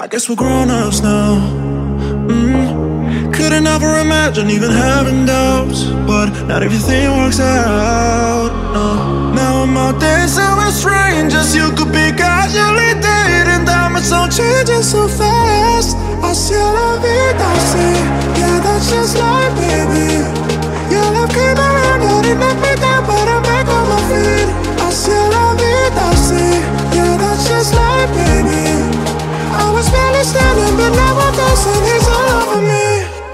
I guess we're grown-ups now. Couldn't ever imagine even having doubts, but not everything works out, no. Now I'm out dancing with strangers you could be casually dating. Diamonds don't changing so fast. I see la vida, I see. Yeah, that's just life, baby. Your love came around, you didn't knock me down, but I'm back on my feet. I see la vida, I see. Yeah, that's just life, baby. I was barely standing, but now I'm dancing. He's all over me.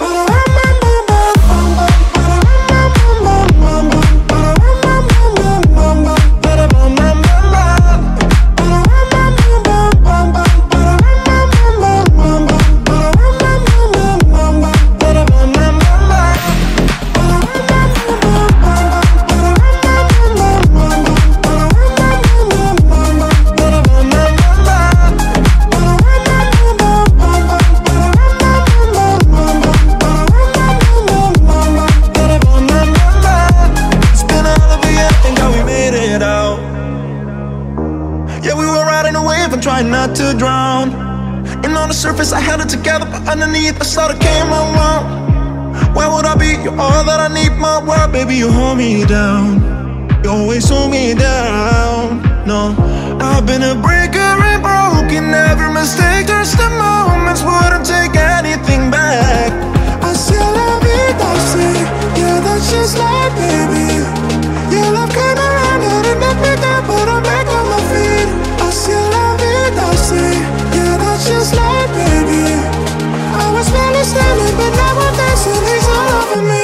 Trying not to drown. And on the surface I held it together, but underneath I saw the came around. Where would I be? You're all that I need, my world, baby, you hold me down. You always hold me down. No, I've been a breaker and broken. Every mistake turns to moments. Wouldn't take anything back. I see la vida, I see. Yeah, that's just life, baby. Your love came around, you didn't knock me down, but I'm back on my feet. I see la vida, I see. Yeah, that's just life, baby. I was barely standing, but now I'm dancing. He's all over me.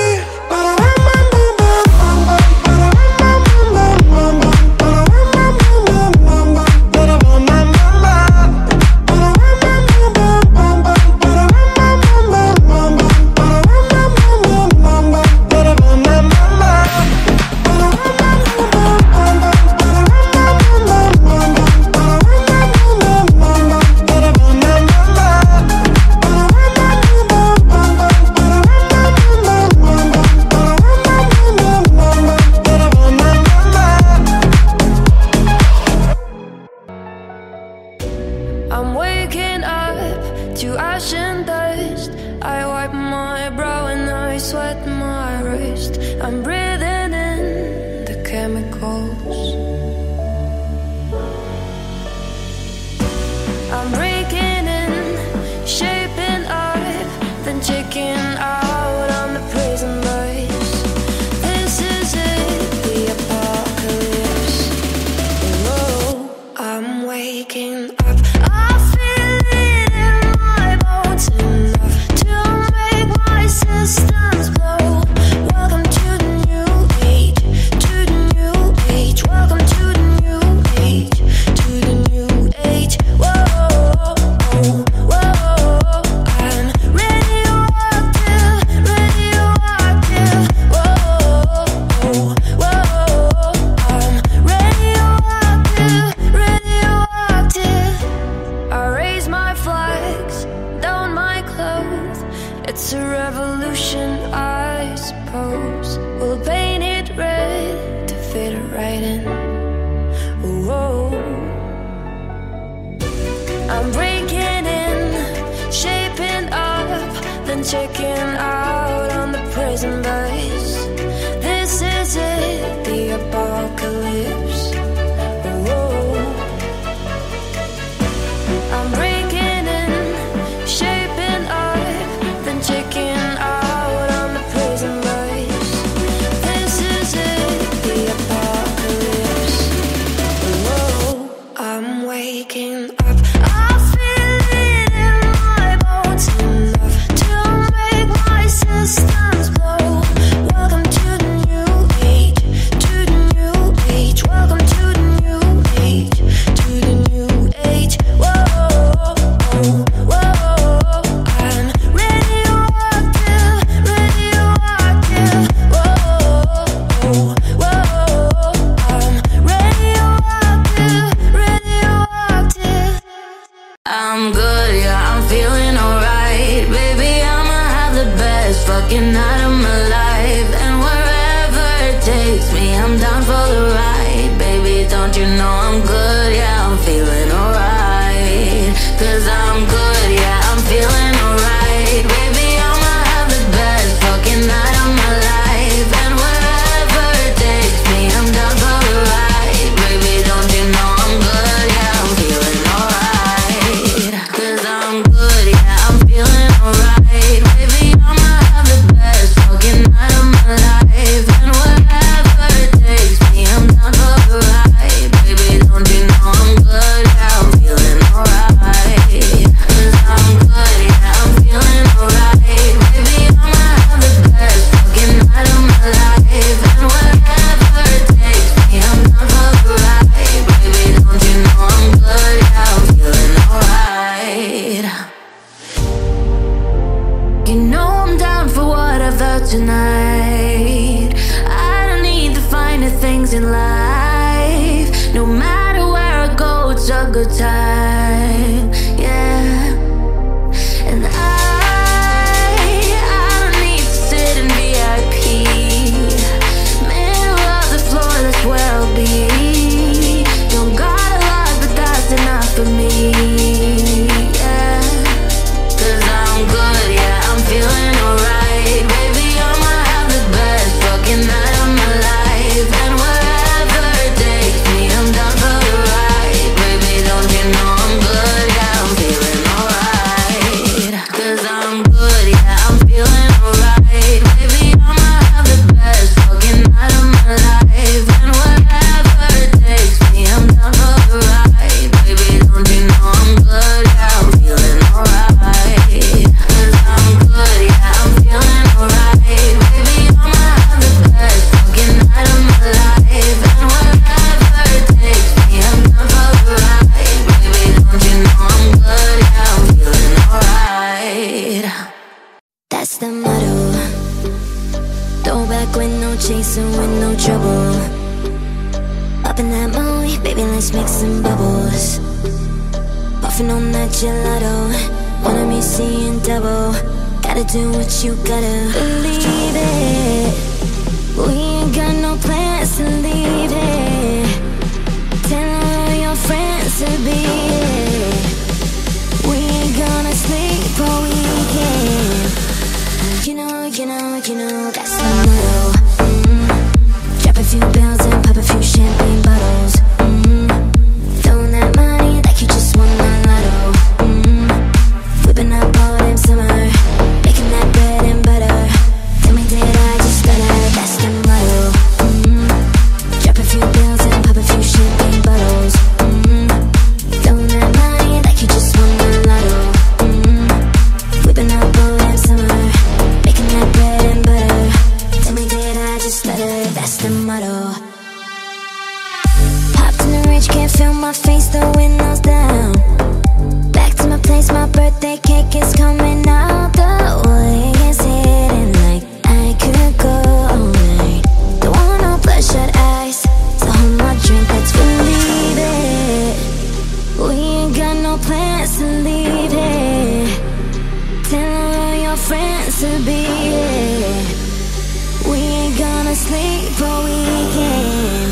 I'm waking up to ash and dust. I wipe my brow and I sweat my wrist. I'm breathing in the chemicals. I'm breaking in, shaping up, then checking out on the prison bus. This is it, the apocalypse. Whoa, I'm waking up. Systems blow. Welcome to the new age, to the new age. Welcome to the new age, to the new age. Whoa, whoa, I'm radioactive, radioactive. Whoa, whoa, I'm radioactive, radioactive. I raise my flags, down my clothes. It's a revolution, I suppose. We'll paint it red to fit it right in. Whoa. I'm breaking in, shaping up, then checking out on the prison bus. This is it, the apocalypse. Whoa. I'm breaking in, shaping up, then checking out on the prison bus. This is it, the apocalypse. Whoa, I'm waking up. I feel it in my bones, enough to make my systems blow. Welcome to the new age, to the new age. Welcome to the new age, to the new age. Whoa, whoa. I'm radioactive, radioactive. Whoa, whoa. I'm radioactive, radioactive. I'm good, yeah, I'm feeling alright. Baby, I'ma have the best fucking night of my life. And wherever it takes me, I'm down for the ride. Baby, don't you know I'm good, yeah, I'm feeling alright. 'Cause I'm good. feeling alright. Baby, I'ma have the best fucking night of my life. And wherever it takes me, I'm down for the ride. Baby, don't you know I'm good? Yeah, I'm feeling alright. 'Cause I'm good, yeah, I'm feeling alright. Baby, I'ma have the best fucking night of my life. And wherever it takes me, I'm down for the ride. Baby, don't you know I'm good? Yeah, I'm feeling alright. 'Cause I'm good, yeah, I'm feeling alright. Baby, I'ma have the best fucking night of my life. And wherever it takes me, I'm down for the ride. Baby, don't you know I'm good? Yeah, I'm feeling alright. You know I'm down for whatever tonight. I don't need the finer things in life. No matter where I go, it's a good time. Yeah. And I don't need to sit in VIP. Middle of the floor, that's where I'll be. Don't got a lot, but that's enough for me. Yeah. 'Cause I'm good, yeah, I'm feeling alright. Baby, I'ma have the best fucking night of my life. And wherever it takes me, I'm down for the ride. Baby, don't you know I'm good? Yeah, I'm feeling alright. 'Cause I'm good, yeah, I'm feeling alright. Baby, I'ma have the best fucking night of my life. And wherever it takes me, I'm down for the ride. Baby, don't you know I'm good? Yeah, I'm feeling alright. 'Cause I'm good, yeah, I'm feeling alright. Baby, I'ma have the best fucking night of my life. And wherever it takes me, I'm down for the ride. Baby, don't you know I'm good? Yeah, I'm feeling alright. That's the motto. Throw back with no chaser, with no trouble. Up in that mood, baby, let's make some bubbles. Puffin' on that gelato, wanna be seeing double. Gotta do what you gotta. Believe it, we ain't got no plans to leave it. Tell all your friends to be it. We ain't gonna sleep all weekend. You know, that's the motto. Drop a few bills and pop a few champagne bottles. Throwing that money like you just won the lotto. Whipping up all them summer, making that bread and butter. Tell me, did I just stutter? That's the motto. Drop a few bills and pop a few champagne bottles. Throwing that money like you just won the lotto. Whipping up all them summer, making that bread and butter. Tell me, did I just stutter? That's the motto. Hopped in the rich, can't feel my face, the windows down. Back to my place, my birthday cake is coming out. The way is hidden like I could go all night. Don't want no bloodshot eyes, so hold my drink, let's believe it. We ain't got no plans to leave it. Tell all your friends to be it. We ain't gonna sleep all weekend.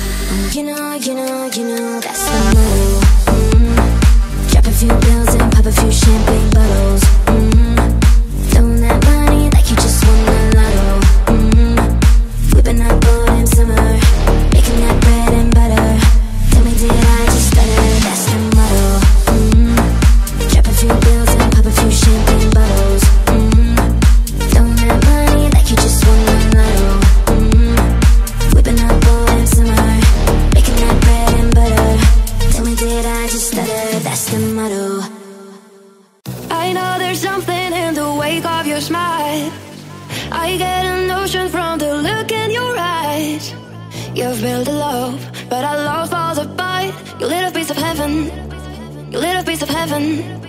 You know, that's the move. Drop a few bills and pop a few champagne bottles. Throwing that money like you just won the lotto. Whipping up all them summer, making that bread and butter. Tell me, did I just stutter? That's the motto. Drop a few bills and pop a few champagne bottles. Throwing that money like you just won the lotto. Whipping up all them summer, making that bread and butter. Tell me, did I just stutter? That's the motto. I know there's something in the wake of your smile. I get a notion from the look in your eyes. You've built a love, but our love falls apart. You lit a piece of heaven. You lit a piece of heaven.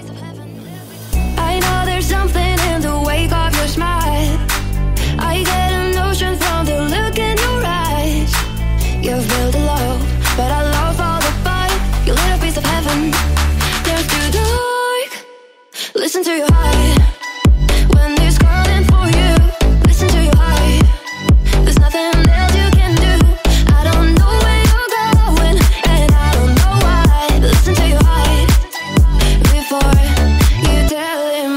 I know there's something in the wake of your smile. I get a notion from the look in your eyes. You've built a love, but our love falls apart. You lit a piece of heaven. There's too dark. Listen to your heart. When it's calling for you, listen to your heart. There's nothing else you can do. I don't know where you're going, and I don't know why. Listen to your heart before you tell him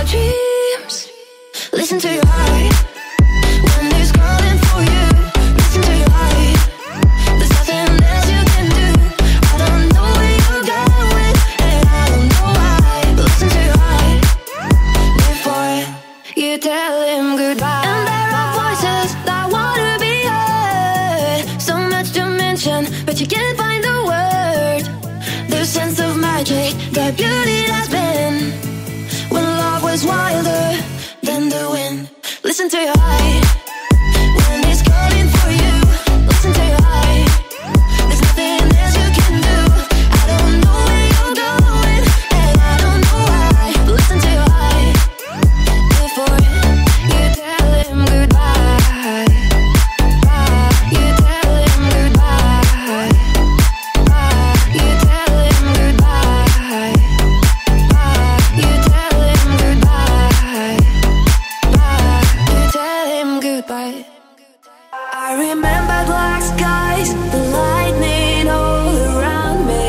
dreams. Listen to your heart when it's calling for you. Listen to your heart. There's nothing else you can do. I don't know where you're going, and I don't know why. Listen to your heart before you tell him goodbye. And there are voices that wanna be heard. So much to mention, but you can't find the word. The sense of magic, the beauty that's been when love was wilder than the wind. Listen to your heart when it's calling for you. Listen to your heart. There's nothing else you can do. I don't know where you're going, and I don't know why. Listen to your heart before you tell him goodbye. You tell him goodbye. You tell him goodbye. You tell him goodbye. You tell him goodbye. I remember black skies, the lightning all around me.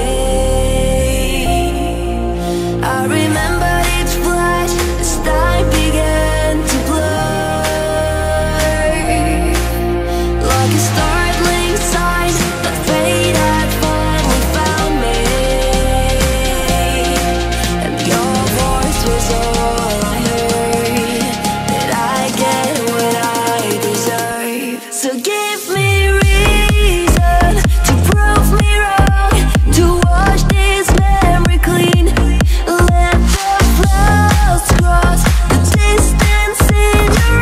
I remember each flash as time began to blur, like a startling sign that fate had finally found me. And your voice was all I heard. Did I get what I deserve? So give me reason to prove me wrong, to wash this memory clean. Let the clouds cross the distance in your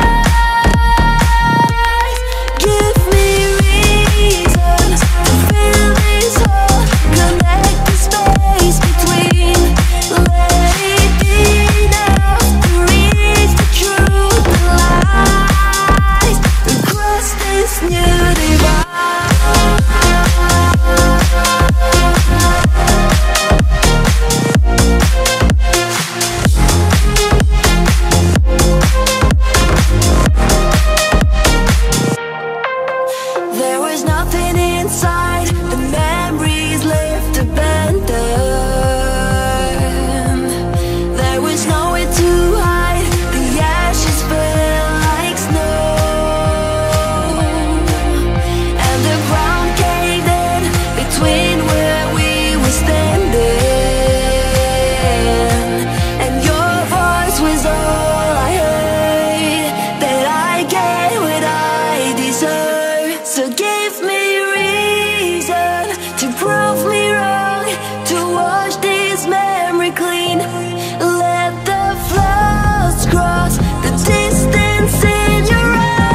eyes. Give me reason to fill this hole, connect the space between. Let it be enough to reach the truth and lies across this new divide. There was nothing inside, the memories left abandoned. There was nowhere to hide, the ashes fell like snow, and the ground caved in between where we were standing. And your voice was all I heard. That I get what I deserve. So give me reason to prove me wrong, to wash this memory clean. Let the floods cross the distance in your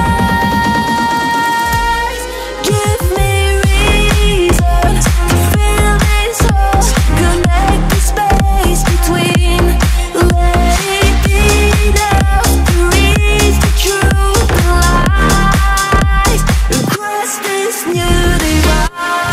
eyes. Give me reason to fill this hole, connect the space between. Let it be enough to reach the truth and lies across this new divide.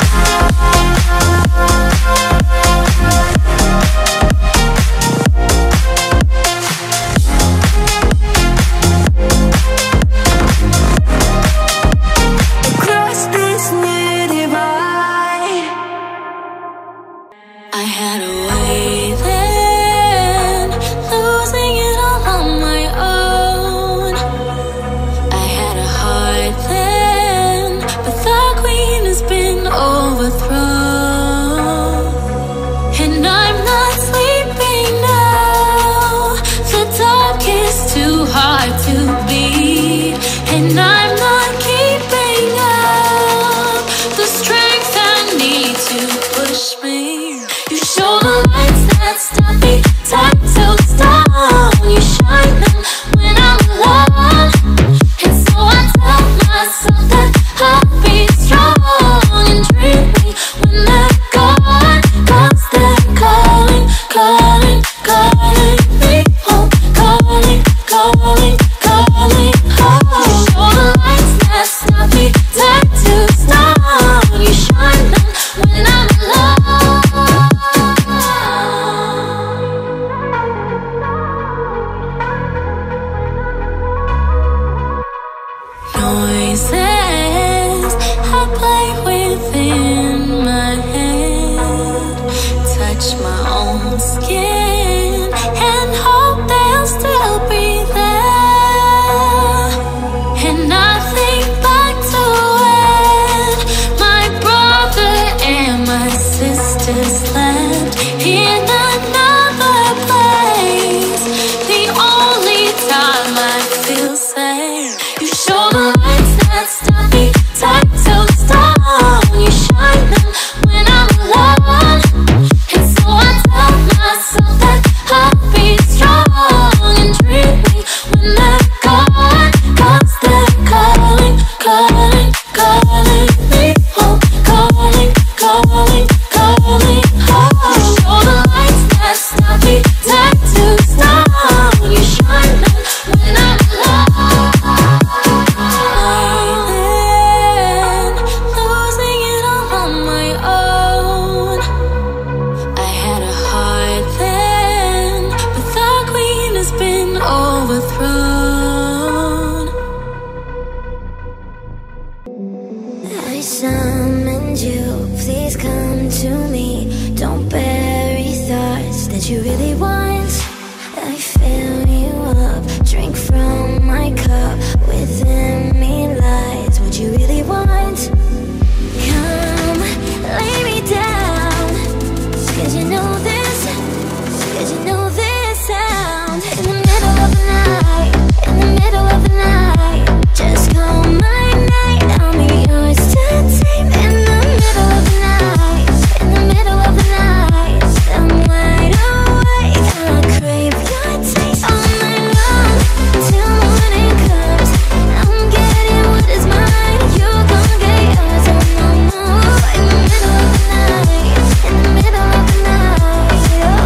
Across this new divide. I had a way then, losing it all on my own. I had a heart then, but the queen has been overthrown. And I'm not sleeping now. The dark is too hard to beat, and I'm not keeping up the strength I need to push me. You show the lights that stop me, time to stop. You shine them when I'm alone, and so I tell myself that I'll be strong and dreaming when they're gone. 'Cause they're calling, calling, calling me home, calling, calling, calling home. You show the lights that stop me, time to stop. You shine them when I'm alone. Noises I play within my head, touch my own skin and hope they'll throne. I summoned you, please come to me. Don't bury thoughts that you really want. I fill you up, drink from my cup. Within me lies what you really want. Come, lay me down, 'cause you know this, 'cause you know this sound. In the middle of the night, in the middle of the night, just call my night, I'll be yours to tame. In the middle of the night, in the middle of the night, I'm wide awake, I crave your taste. All night long, till morning comes, I'm getting what is mine, you gon' get yours. Oh no, no. In the middle of the night, in the middle of the night,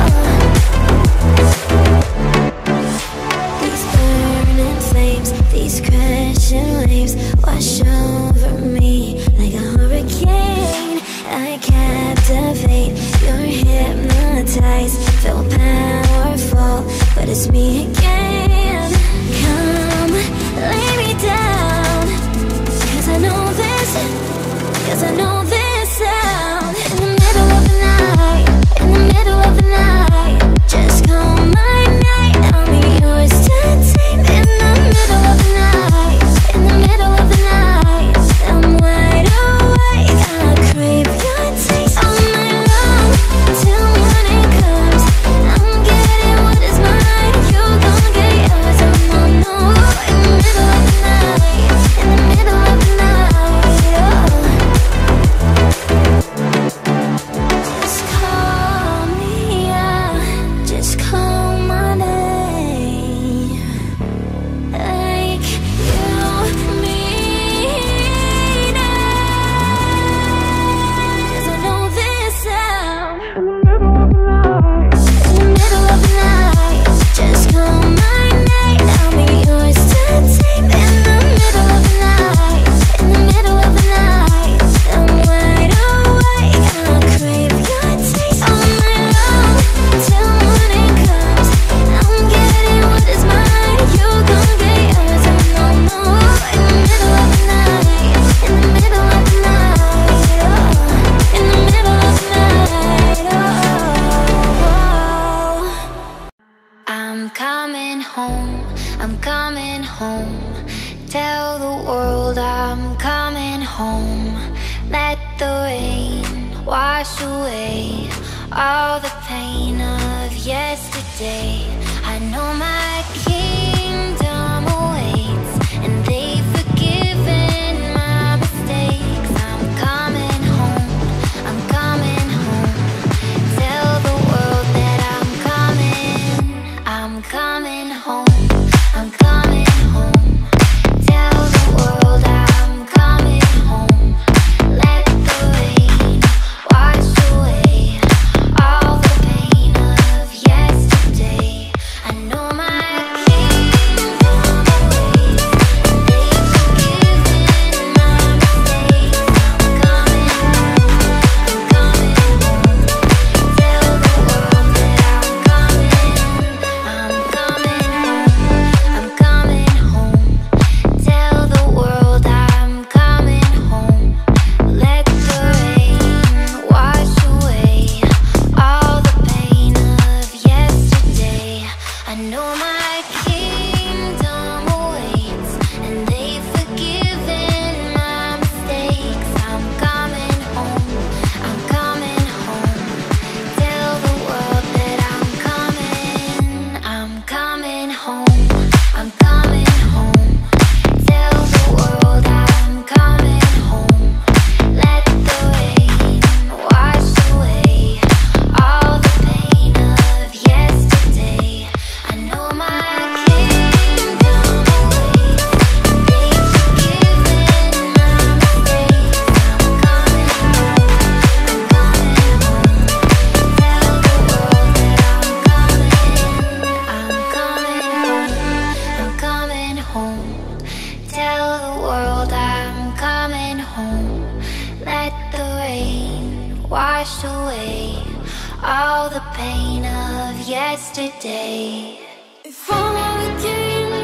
These burning flames, these crashing waves wash over me like a hurricane. I captivate, you're hypnotized, feel powerful, but it's me again. Come, lay me down, 'cause I know this, 'cause I know this sound. In the middle of the night, in the middle of the night, just call my night, I'll be yours to tame. In the middle of the night, in the middle of the night, I'm wide awake, I crave your taste. All night long, till morning comes, I'm getting what is mine, you gon' get yours. Oh no, no. In the middle of the night, in the middle of the night, Just call me, just call my name, like you mean it, 'cause I know this sound. In the middle of the night, just call my night, I'll be yours to tame. In the middle of the night, in the middle of the night, I'm wide awake, I crave your taste. All night long, till morning comes, I'm getting what is mine, you gon' get yours. Oh no, no. In the middle of the night, in the middle of the night, in the middle of the night, I'm coming home, I'm coming home. Tell the world I'm coming home. Let the rain wash away all the pain of yesterday. I know my kingdom awaits, and they've forgiven my mistakes. I'm coming home, I'm coming home. Tell the world that I'm coming home, I'm coming home. Tell the world I'm coming home. Let the rain wash away all the pain of yesterday. I know my wash away all the pain of yesterday. If all I would do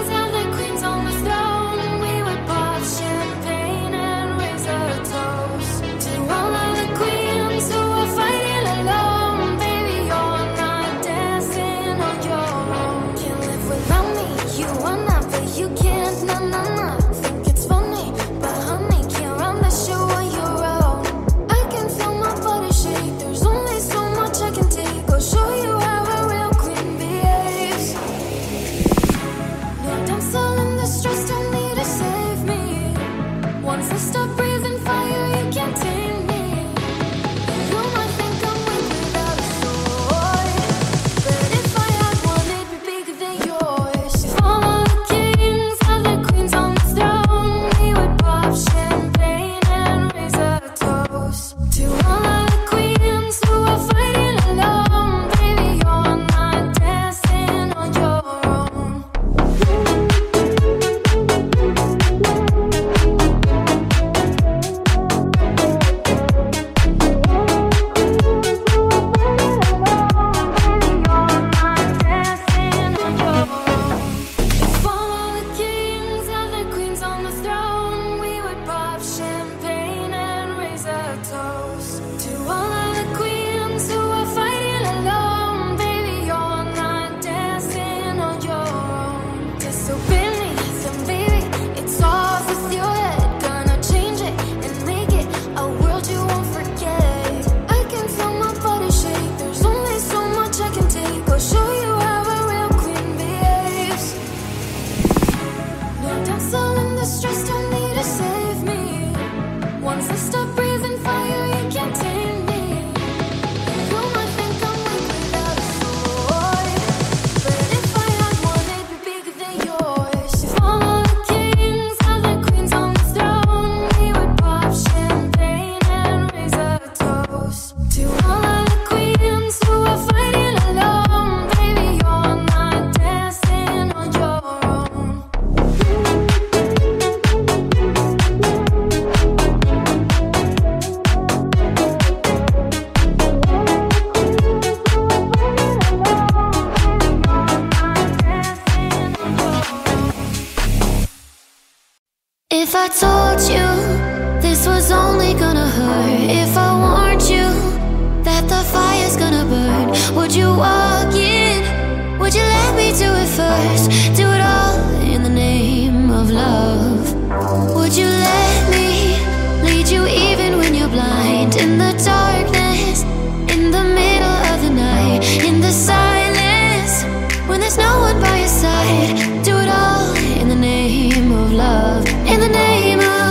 If I told you this was only gonna hurt, if I warned you that the fire's gonna burn, would you walk in? Would you let me do it first? Do it all in the name of love. Would you let me lead you even when you're blind? In the darkness, in the middle of the night, in the silence, when there's no one by your side. Do it all in the name of love. In the name of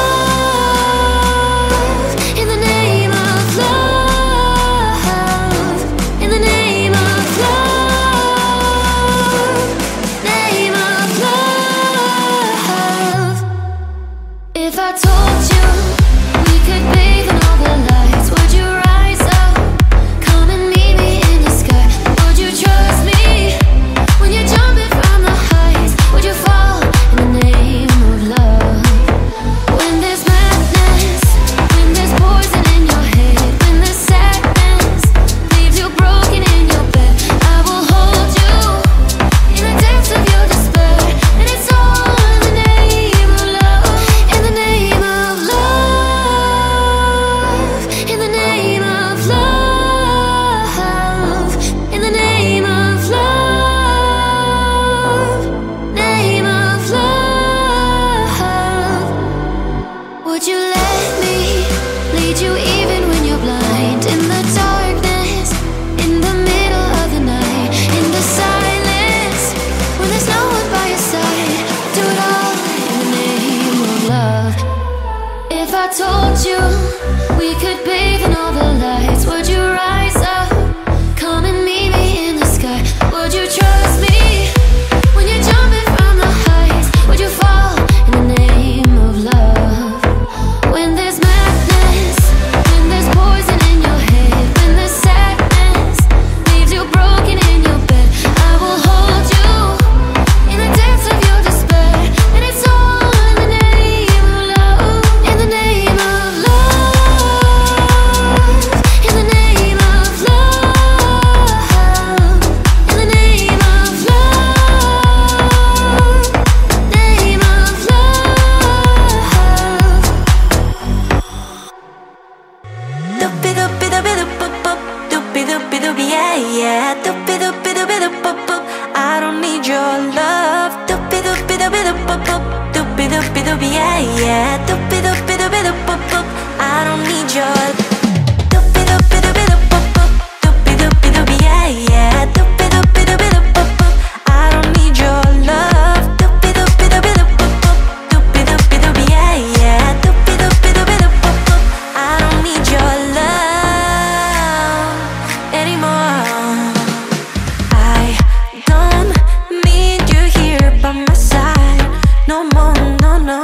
love. In the name of love. In the name of love. Name of love. If I told you we could bathe in all the lights, would you rise up? Come and meet me in the sky. Would you trust me when you're jumping from the heights? Would you fall in the name of love? When there's madness, when there's poison in your head, when the sadness leaves you broken in your bed, I will hold you in the depths of your despair. And it's all in the name of love. In the name of love. In the name of love. In the name of love. Name of love. Would you let me lead you even when you're blind? In the darkness, in the middle of the night, in the silence, when there's no one by your side. Do it all in the name of love. If I told you we could bathe in all the lights, would you rise up? Come and meet me in the sky. Would you trust me when you're jumping from the heights? Would you fall in the name of love? When there's madness, when there's poison in your head, when the sadness leaves you broken in your bed, I will hold you in the depths of your despair. And it's all in the name of love. In the name of love. In the name of love. In the name of love. Name of love. Doopy doopy doopy doop boop boop. Doopy doopy doopy yeah yeah. Doopy doopy doopy doop boop boop. I don't need your love. Doopy doopy doopy doop boop boop. Doopy doopy doopy yeah yeah. Doopy doopy doopy doop boop boop. I don't need your doopy doopy doopy doop boop boop. Doopy doopy doopy yeah yeah. Doopy doopy doopy doop boop boop. I don't need your love. Doopy doopy doopy doop boop boop. Doopy doopy doopy yeah yeah. Doopy doopy doopy doop boop boop. I don't need your love anymore. I don't need you here by my side no more, no, no.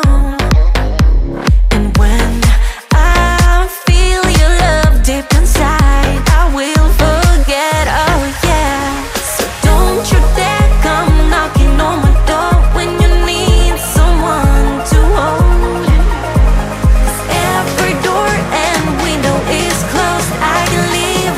And when I feel your love deep inside, I will forget, oh yeah. So don't you dare come knocking on my door when you need someone to hold. 'Cause every door and window is closed. I can live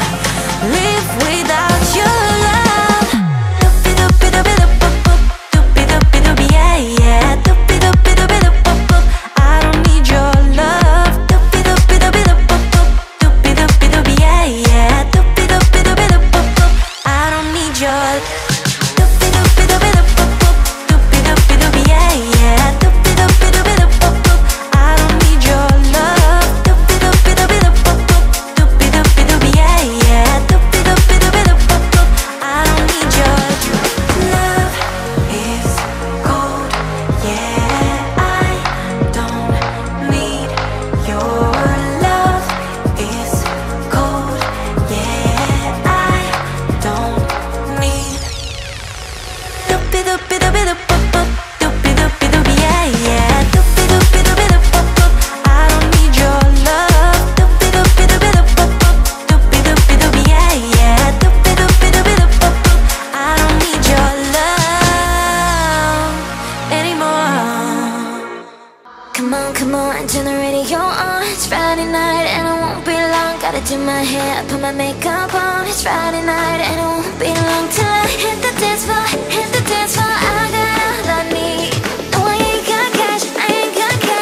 without your love. Doopy doopy doopy doop boop boop. Doopy doopy doopy yeah yeah. Doopy doopy doopy doop boop boop. I don't need your love. Doopy doopy doopy doop boop boop. Doopy doopy doopy yeah yeah. Doopy doopy doopy doop boop boop. I don't need your doopy doopy doopy doop boop boop. Doopy doopy doopy yeah yeah. Doopy doopy doopy doop boop boop. I don't need your love. Doopy doopy doopy doop boop boop. Doopy doopy doopy yeah yeah. Doopy doopy doopy doop boop boop. I don't need your love is cold, yeah. I don't need your love is cold, yeah. I don't need doopy doopy doopy doop boop boop. Doopy doopy doopy yeah yeah. Doopy doopy doopy doop boop boop. I don't need your love. Doopy doopy doopy doop boop boop. Doopy doopy doopy yeah yeah. Doopy doopy doopy doop boop boop. I don't need your love anymore. Come on, turn the radio on. It's Friday night and it won't be long. Gotta do my hair, put my makeup on. It's Friday night and it won't be long till I hit the dance floor. I got all I need. No, I ain't got cash, I ain't got cash.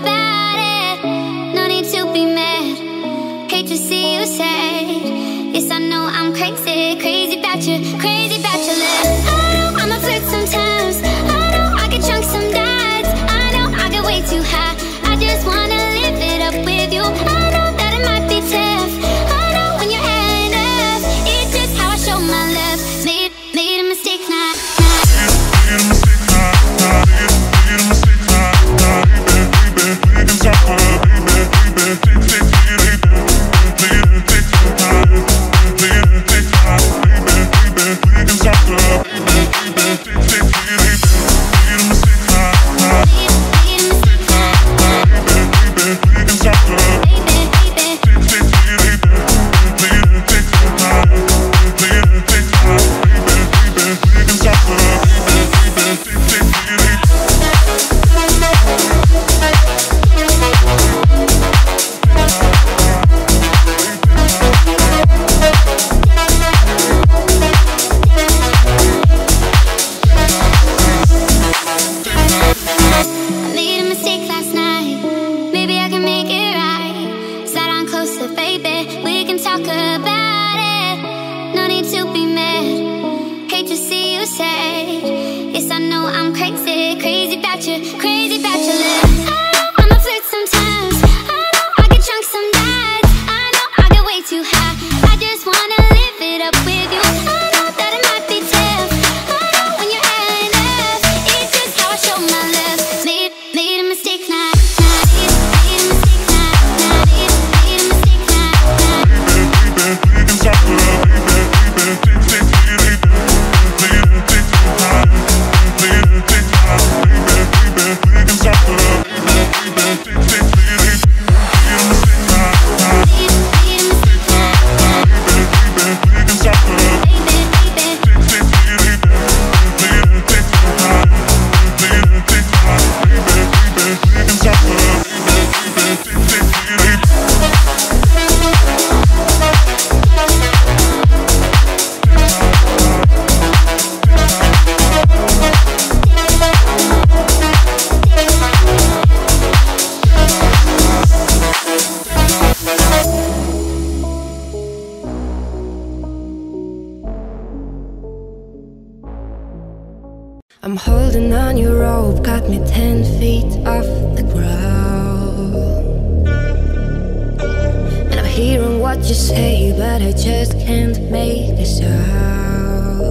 about it. No need to be mad. Hate to see you sad. Yes, I know I'm crazy, crazy about you, crazy about your love. I know I'm a flirt sometimes. I know I get drunk some nights. I know I get way too high. I just wanna live it up with you. I know that it might be tough. I know when you're had enough. It's just how I show my love. Made a mistake now. I'm holding on your rope, got me 10 feet off the ground. And I'm hearing what you say, but I just can't make a sound.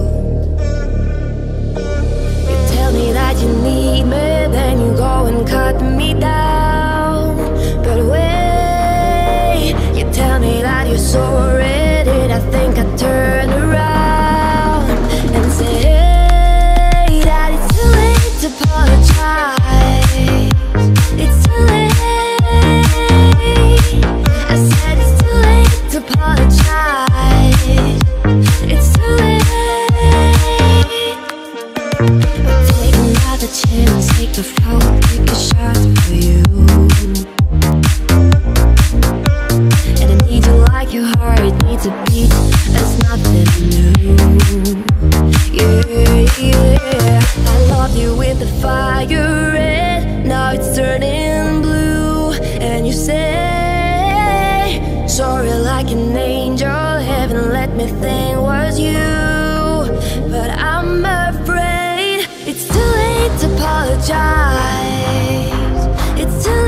You tell me that you need me, then you go and cut me down. But wait, you tell me that you're sorry, did I think I'd turn around and say apologize. It's too late. I said it's too late to apologize. It's too late. But take another chance, take a fall, take a shot for you. And I need you like your heart needs a beat. That's nothing new. Yeah, yeah. I love you with the fire red, now it's turning blue. And you say sorry like an angel, heaven let me think was you. But I'm afraid it's too late to apologize. It's too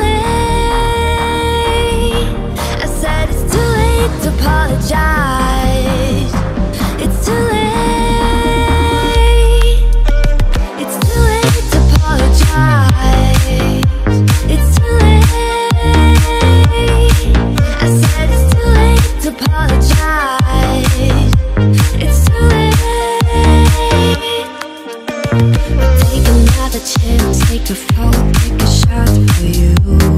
late. I said it's too late to apologize. It's too late. Chance, take a fall, take a shot for you.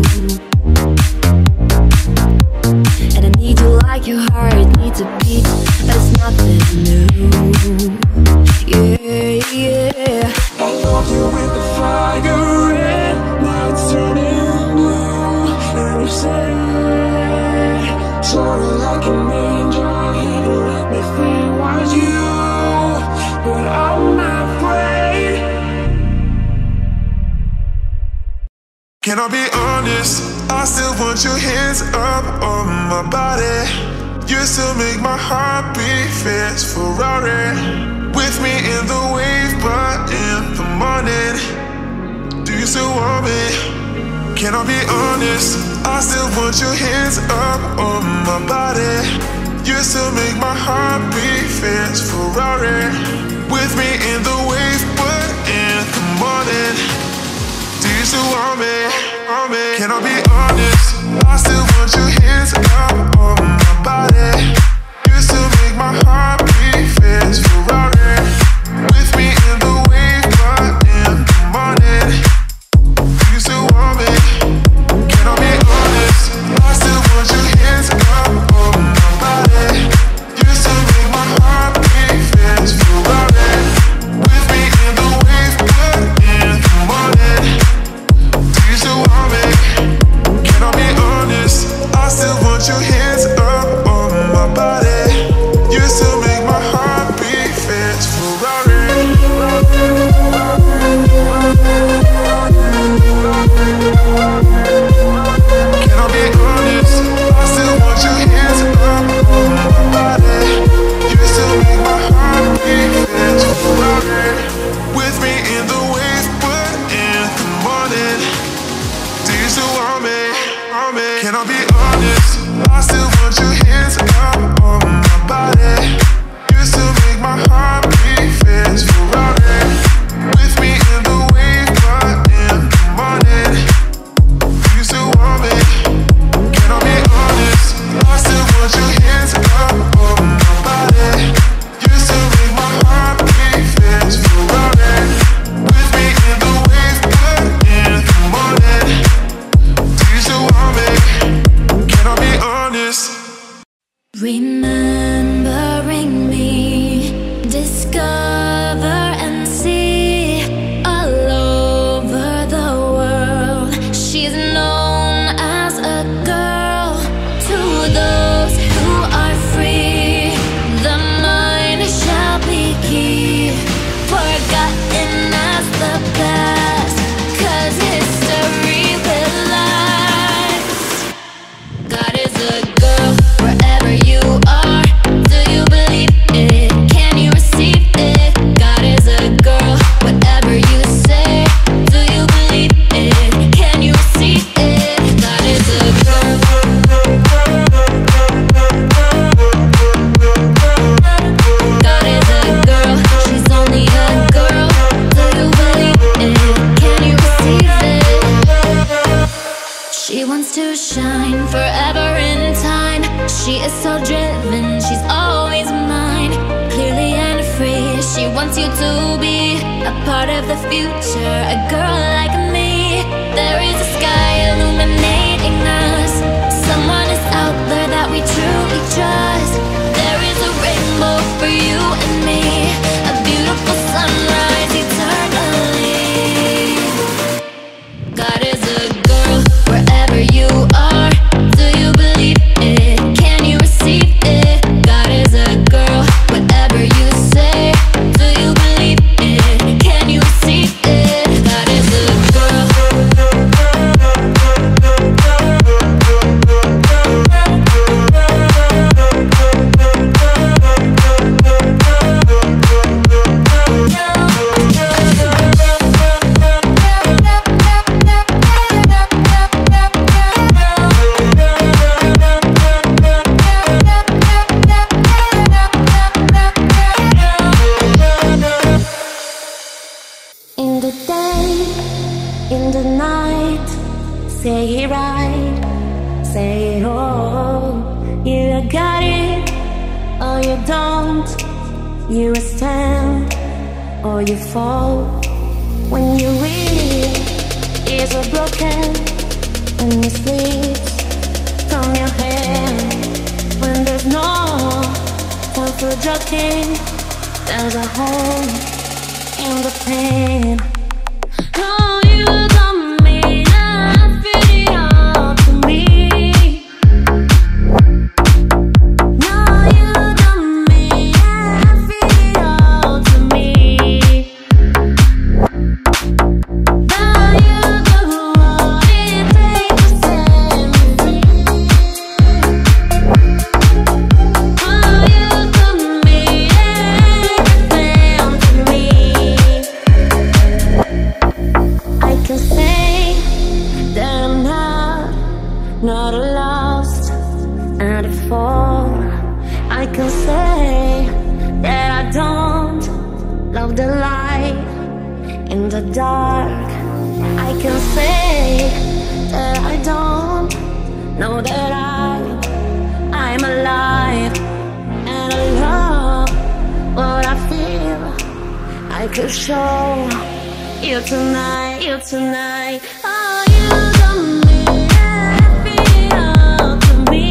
And I need you like your heart needs a beat. That's nothing new. Yeah, yeah. I love you with the fire red, now it's turning blue. And you say sorry like an angel, heaven let me think was you. But I'm afraid. Can I be honest? I still want your hands up on my body. You still make my heart beat fast Ferrari. With me in the wave, but in the morning. Do you still want me? Can I be honest? I still want your hands up on my body. You still make my heart beat fast Ferrari. With me in the wave, but in the morning. Do you still want me? Can I be honest? I still want your hands up on my body. You still make my heart beat fast Ferrari. With me in the wave, but in the morning. Do you still want me? Can I be honest? I still want your hands up on my body. You still make my heart beat fast Ferrari. With me in the wave, but in the morning. Do you still want me? Can I be honest? I still want your hands up on my body. You still make my heart beat fast Ferrari. Can I be honest? I still want your hands up on my body. You still make my heart beat fast Ferrari. With me in the wave, but in the morning. Do you still want me? Can I be honest? I still want your hands up on my body. You still make my heart beat fast Ferrari. With me in the wave, but in the morning. Do you still want me? Can I be honest? I still want your hands up on my body. You still make my heart beat fast Ferrari. With me in the wave, but in the morning. Do you still want me? Can I be honest? Remembering me, discover and see all over the world. She's known as a girl to those who are free. The mind shall be key, forgotten as the past, 'cause history will last. God is a girl wherever you are. Do you believe it? Can you receive it? God is a girl, whatever you say. Do you believe it? Can you receive it? God is a girl. God is a girl, she's only a girl. Do you believe it? Can you receive it? She wants to shine forever in time. She is so driven, she's always mine. Clearly and free, she wants you to be a part of the future, a girl like me. There is a sky illuminating us. Someone is out there that we truly trust. There is a rainbow for you and me, a beautiful sunrise eternally. God is a girl wherever you are. Do you believe it? Can you receive it? God is a girl, whatever you say. Do you believe it? Can you receive it? God is a girl. In the day, in the night, say it right, say it all. You got it, or you don't. You stand, or you fall. When you read, is a broken, and you sleep from your hand. When there's no time for joking, there's a home in the pain. Oh, you got me, I feel it all to me. No, you got me, I feel it all to me. Now you got what dark. I can say that I don't know that I'm alive, and I love what I feel. I could show you tonight, you tonight. Oh, you got me, I feel to me.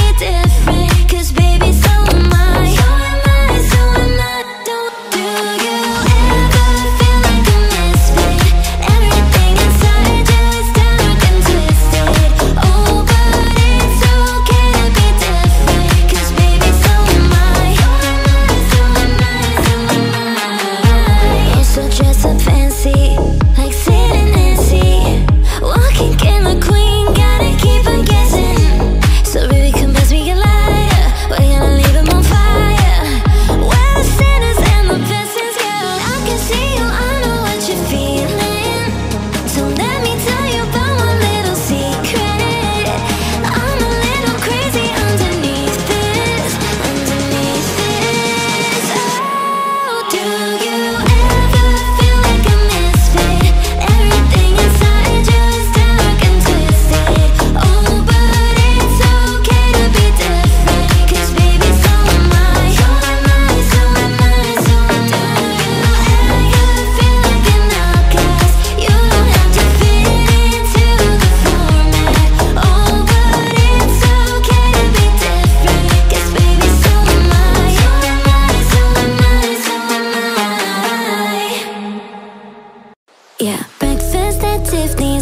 Do you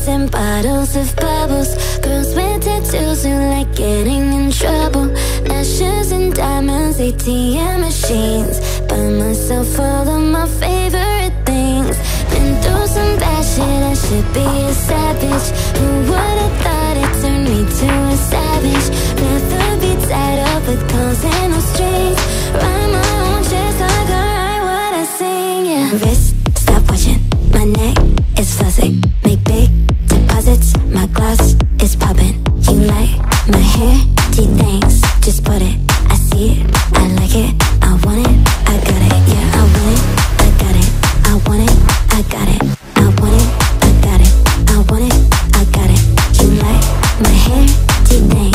and bottles of bubbles. Girls with tattoos who like getting in trouble. Lashes and diamonds, ATM machines. Buy myself all of my favorite things. Been through some bad shit, I should be a savage. Who would've thought it turned me to a savage? Rather be tied up with calls and no strings. Write my own checks like I write what I sing, yeah. Wrist, stop watching, my neck is fuzzy. Make big deposits, my gloss is popping. You like my hair? Gee, thanks, just put it. I see it, I like it, I want it, I got it. Yeah, I want it, I got it, I want it, I got it. I want it, I got it, I want it, I got it. You like my hair? Gee, thanks.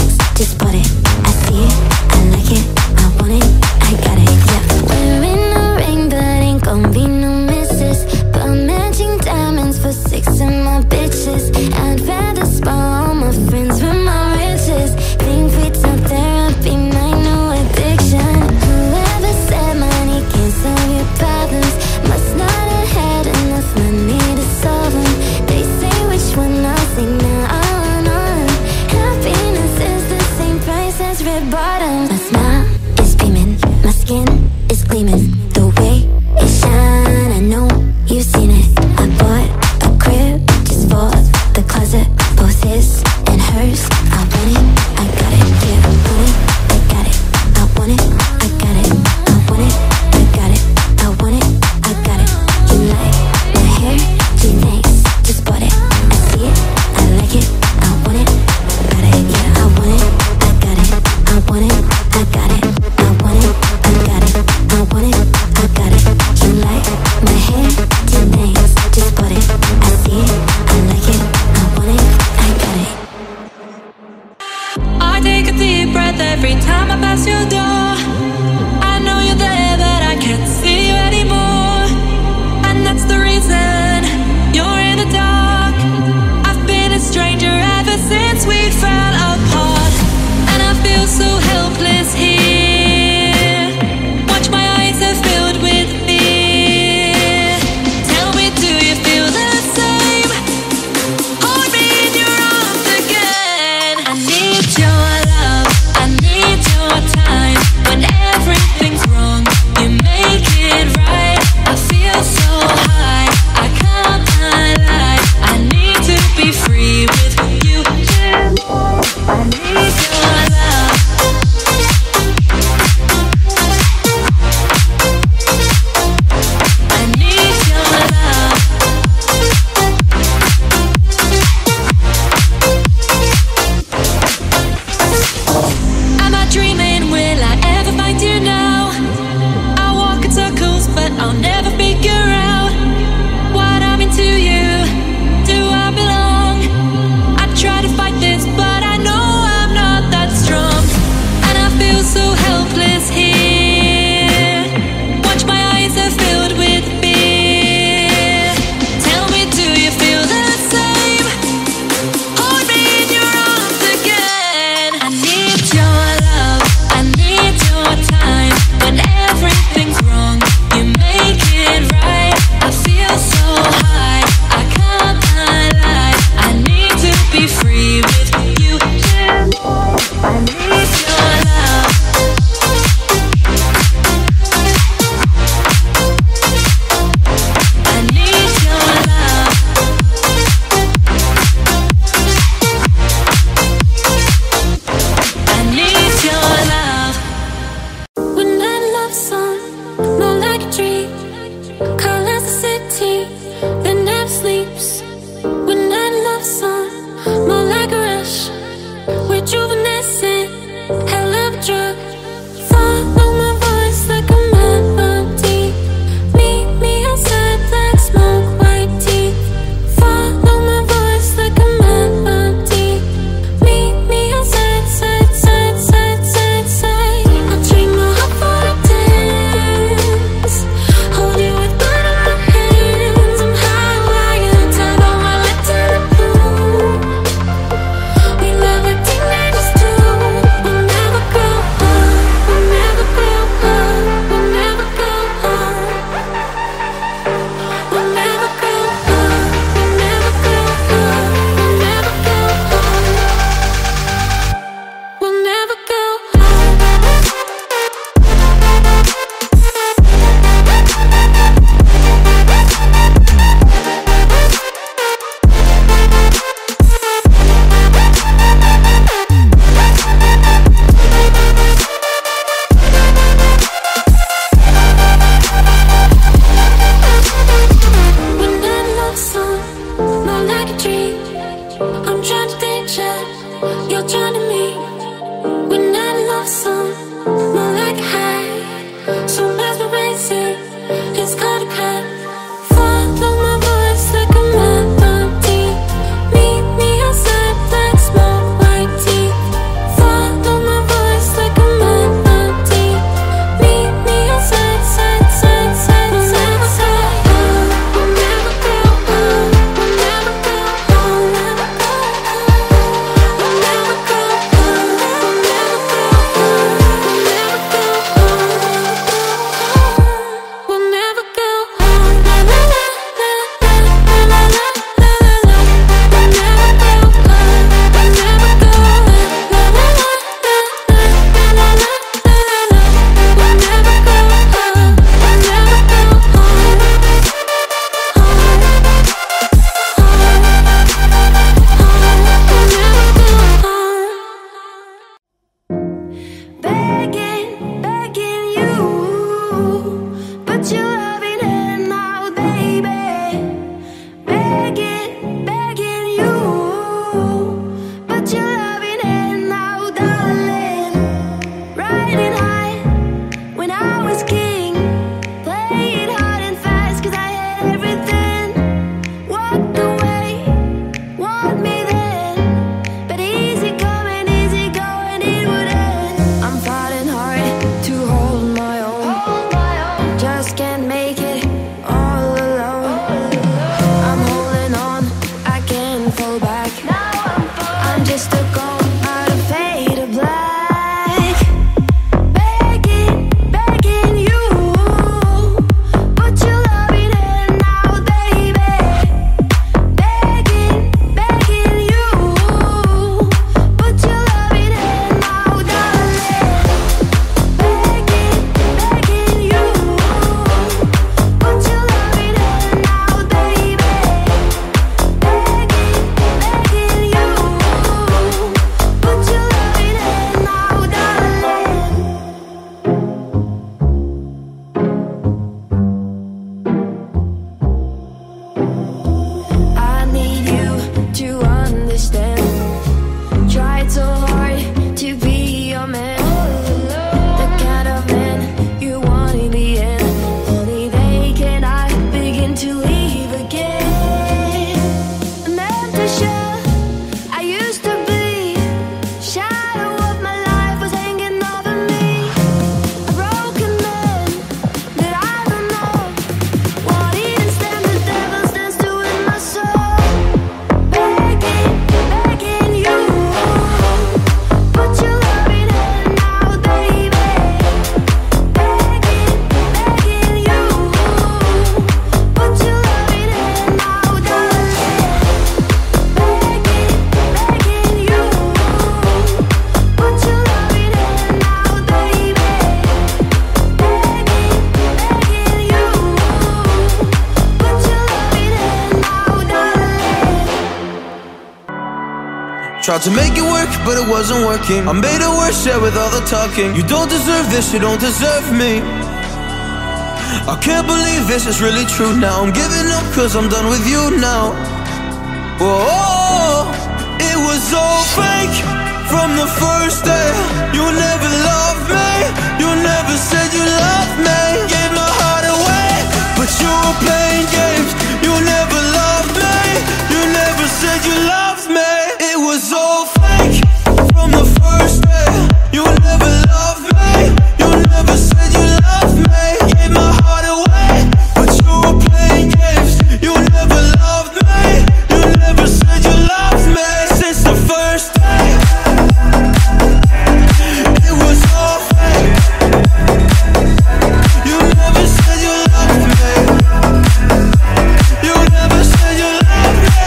Tried to make it work, but it wasn't working. I made it worse, yeah, with all the talking. You don't deserve this, you don't deserve me. I can't believe this is really true now. I'm giving up cause I'm done with you now. Whoa, it was all fake from the first day. You never loved me, you never said you loved me. Gave my heart away, but you were playing games. You never loved me, you never said you loved me. It was all fake from the first day. You never loved me, you never said you loved me. Gave my heart away, but you were playing games. You never loved me, you never said you loved me. Since the first day, it was all fake. You never said you loved me, you never said you loved me.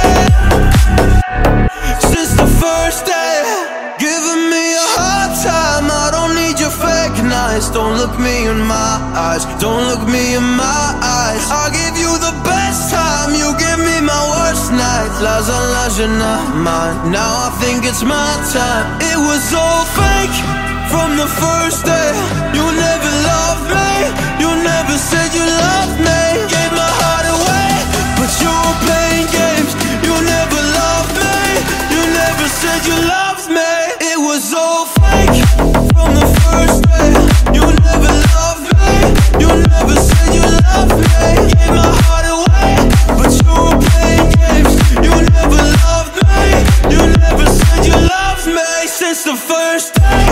Since the first day, giving me a hard time. I don't need your fake nights. Don't look me in my eyes, don't look me in my eyes. I'll give you the best time, you give me my worst nights. Lies and lies, you're not mine. Now I think it's my time. It was all fake from the first day. You never loved me, you never said you loved me. Gave my heart away, but you were playing games. You never loved me, you never said you loved me. It was all fake from the first day. You never loved me, you never said you loved me. Gave my heart away, but you were playing games. You never loved me, you never said you loved me. Since the first day,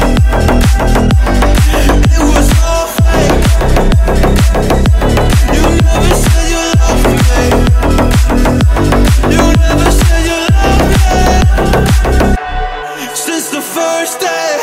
it was all fake. You never said you loved me, you never said you loved me. Since the first day.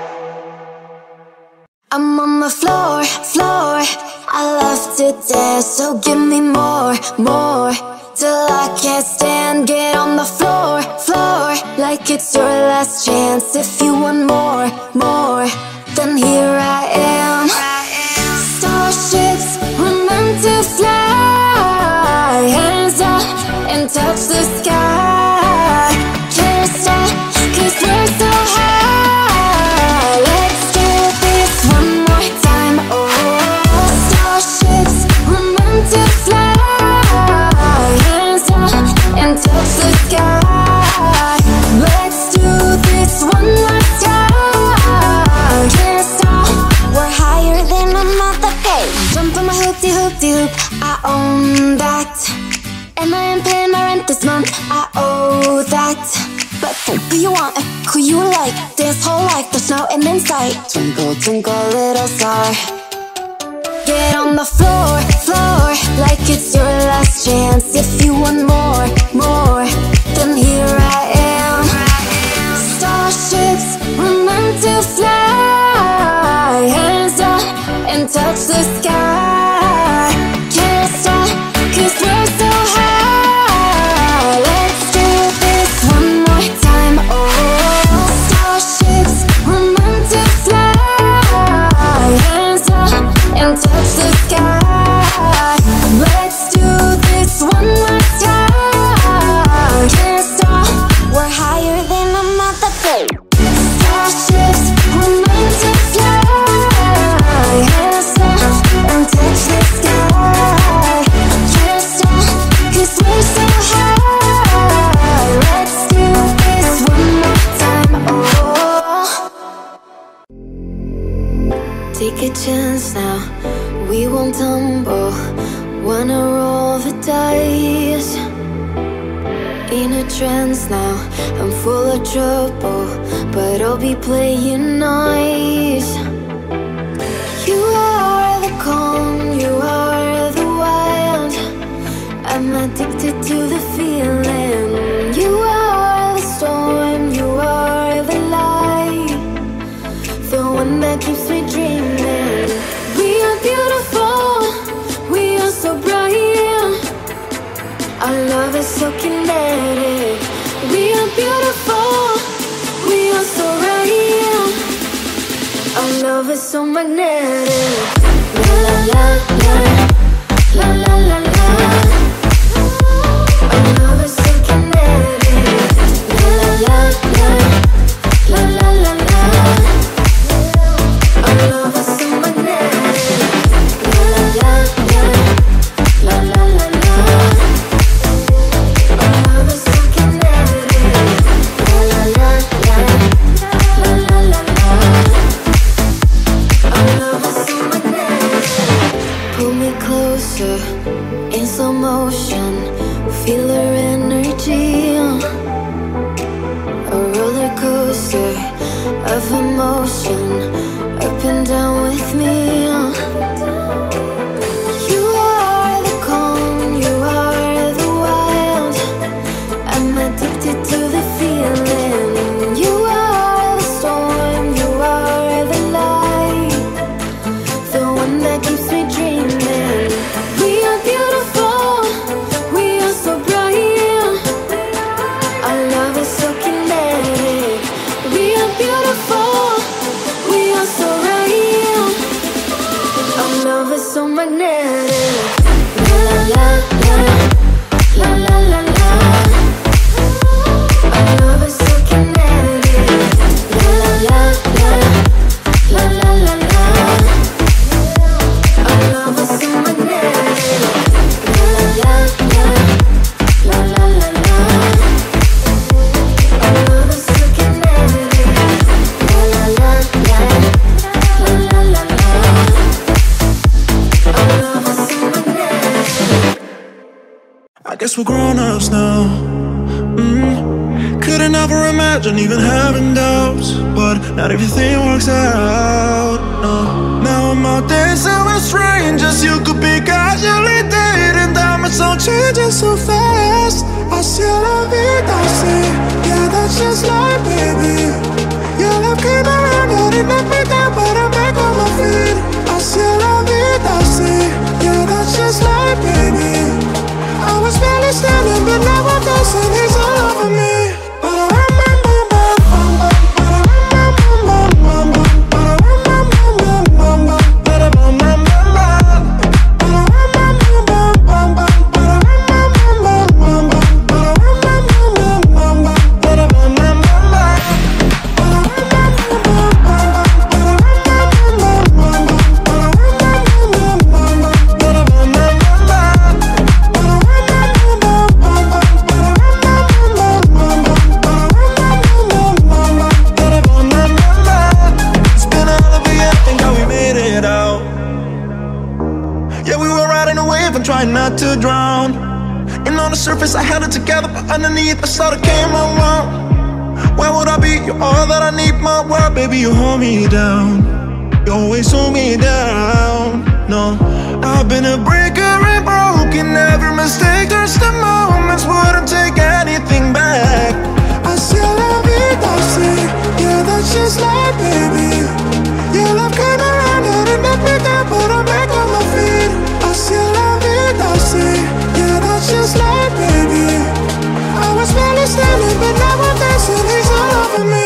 I'm on the floor, floor. I love to dance, so give me more, more. Till I can't stand. Get on the floor, floor. Like it's your last chance. If you want more, more, then here I am. Starships were meant to fly. Hands up and touch the sky. Can't stop, cause we're so high. Let's do this one more time. Oh, starships were meant to fly. Hands up and touch the sky. Let's do this one last time. Can't stop, we're higher than a mother page. Jump on my hoop-de-hoop-de-hoop, I own that. And I am paying my rent this month, I owe that. But who you want and who you like? This whole life there's no end in sight. Twinkle, twinkle, little star. Get on the floor, floor. Like it's your last chance. If you want more, more, then here I am. Starships were meant to fly. Hands up and touch the sky. Can't stop, cause we're so high. Let's do this one more time. Oh, starships were meant to fly. Hands up and touch the sky. Let's do this one last time. Can't stop, we're higher than a mother page. Starships were meant to fly. Hands up and touch the sky. Can't stop, cause we're so high. Let's do this one more time. Oh, take a chance now, we won't tumble. Wanna roll the dice. In a trance now, I'm full of trouble, but I'll be playing nice. You are the calm, you are the wild. I'm addicted to the feeling. You are the storm, you are the light, the one that keeps me dreaming. We are beautiful, we are so bright. Our love is so kinetic. We are beautiful, we are so right. Our love is so magnetic. La la la la, la la la la. Our love is so kinetic. La la la motion, feel her energy. A roller coaster of emotion, up and down with me. You are the calm, you are the wild. I'm addicted to the feeling. You are the storm, you are the light, the one that keeps me dreaming. We are beautiful, we are so bright. Our love is so kinetic. We are beautiful, we are so right. Our love is so magnetic. La la la la, la la la la. Our love is so kinetic. La la la la, la la la la. Our love is so magnetic. La la la la, la la la la. Our love is so kinetic. La la la la, la la la la. Our love is so magnetic. I guess we're grown-ups now. Couldn't ever imagine even having doubts, but not everything works out. No. Now I'm out dancing with strangers. You could be casually dating. Diamonds don't change so fast. I see la vida, I see. Yeah, that's just life, baby. Your love came around and it knocked me down, but I'm back on my feet. I see la vida, I see. Yeah, that's just life, baby. I was barely standing, but now I'm dancing. He's all over me. Trying not to drown. And on the surface I held it together, but underneath I saw the came around. Where would I be? You're all that I need, my world, baby. You hold me down. You always hold me down. No, I've been a breaker and broken. Every mistake turns to moments. Wouldn't take anything back. I see la vida, I see. Yeah, that's just life, baby. Your love came around and it knocked me down, but I'm back on my feet. I see la vida, I see. Yeah, that's just life, baby. I was barely standing, but now I'm dancing. He's all over me.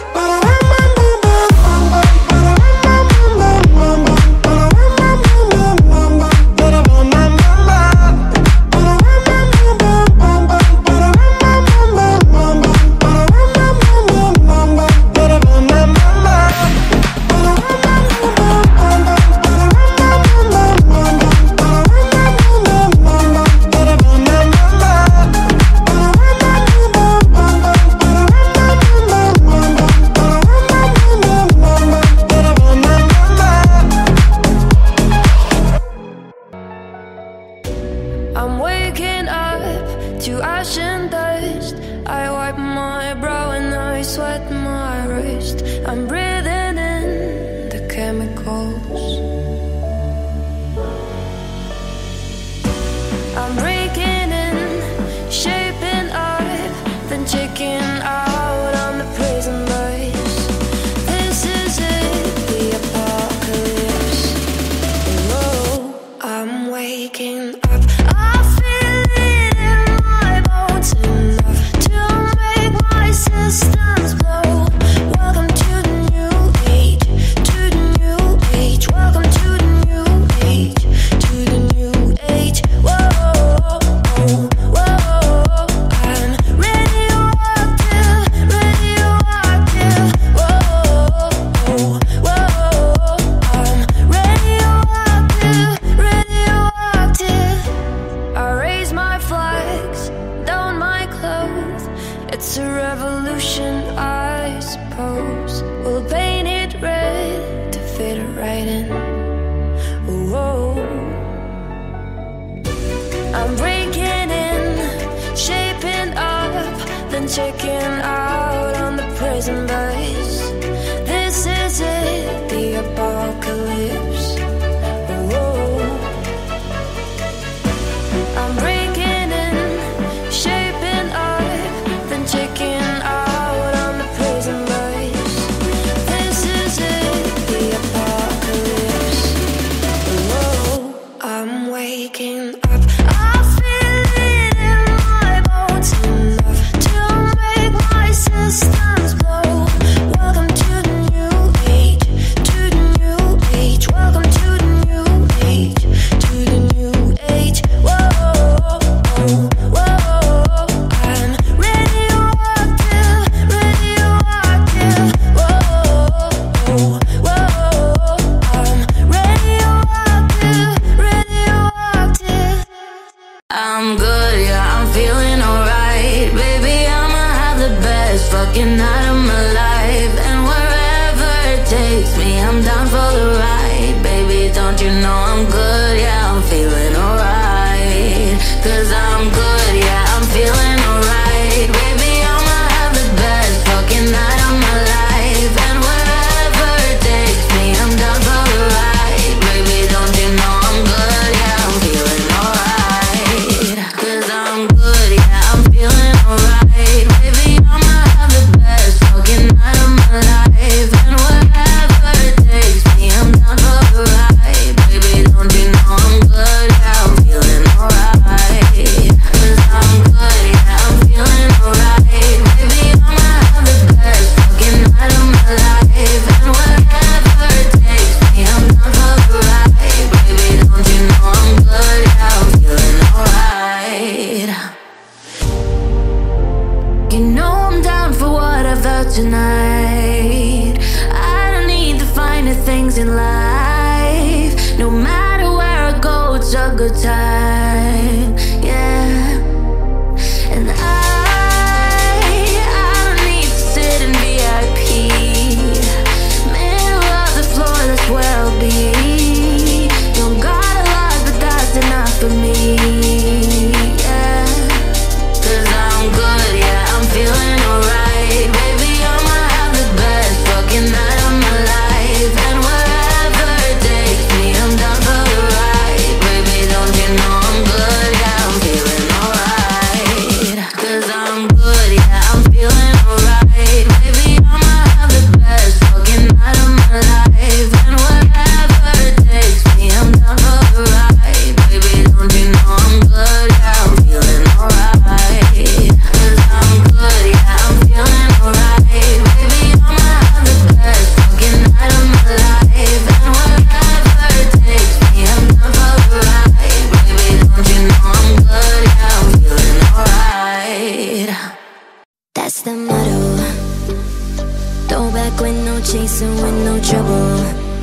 I'm waking up to ash and dust. I wipe my brow and I sweat my wrist. I'm breathing in the chemicals. I'm breaking in, shaping up, then checking out on the prison bus. This is it, the apocalypse. Oh, I'm waking up. I feel it in my bones enough to make my systems blow. Welcome to the new checking out on the prison bus. This is it, the apocalypse. Whoa. I'm breaking in, shaping up, then checking out on the prison bus. This is it, the apocalypse. Whoa. I'm waking up, I feel it in my bones, enough to make my systems blow. Welcome to the new age, to the new age. Welcome to the new age, to the new age. Whoa, whoa, I'm radioactive, radioactive. Whoa, whoa, I'm radioactive, radioactive. I'm good, yeah, I'm feeling alright. Baby, I'ma have the best fucking night of my life. And wherever it takes me, I'm down for the ride. Baby, don't you know I'm good, yeah, I'm feeling alright. Cause I'm good, yeah, I'm feeling alright. Baby, I'ma have the best fucking night of my life. And wherever it takes me, I'm down for the ride. Baby, don't you know I'm good, yeah, I'm feeling alright. Cause I'm good, yeah, I'm feeling alright. Baby, I'ma have the best fucking night of my life. And wherever it takes me, I'm down for the ride. Baby, don't you know I'm good, yeah, I'm feeling alright. Cause I'm good, yeah, I'm feeling alright. Baby, I'ma have the best fucking night of my life. And wherever it takes me, I'm down for the ride. Baby, don't you know I'm good, yeah, I'm feeling alright. You know I'm down for what I felt tonight. I don't need the finer things in life. No matter where I go, it's a good time, yeah. And I don't need to sit in VIP. Middle of the floor, that's where I'll be. Don't got a lot, but that's enough for me, yeah. Cause I'm good, yeah, I'm feeling alright. Baby, I'ma have the best fucking night of my life. And wherever it takes me, I'm down for the ride. Baby, don't you know I'm good, yeah, I'm feeling alright. Cause I'm good, yeah, I'm feeling alright. Baby, I'ma have the best fucking night of my life. And wherever it takes me, I'm down for the ride. Baby, don't you know I'm good, yeah, I'm feeling alright. Cause I'm good, yeah, I'm feeling alright. Baby, I'ma have the best fucking night of my life. And wherever it takes me, I'm down for the ride. Baby, don't you know I'm good, yeah, I'm feeling alright. That's the motto. Throw back with no chaser, with no trouble.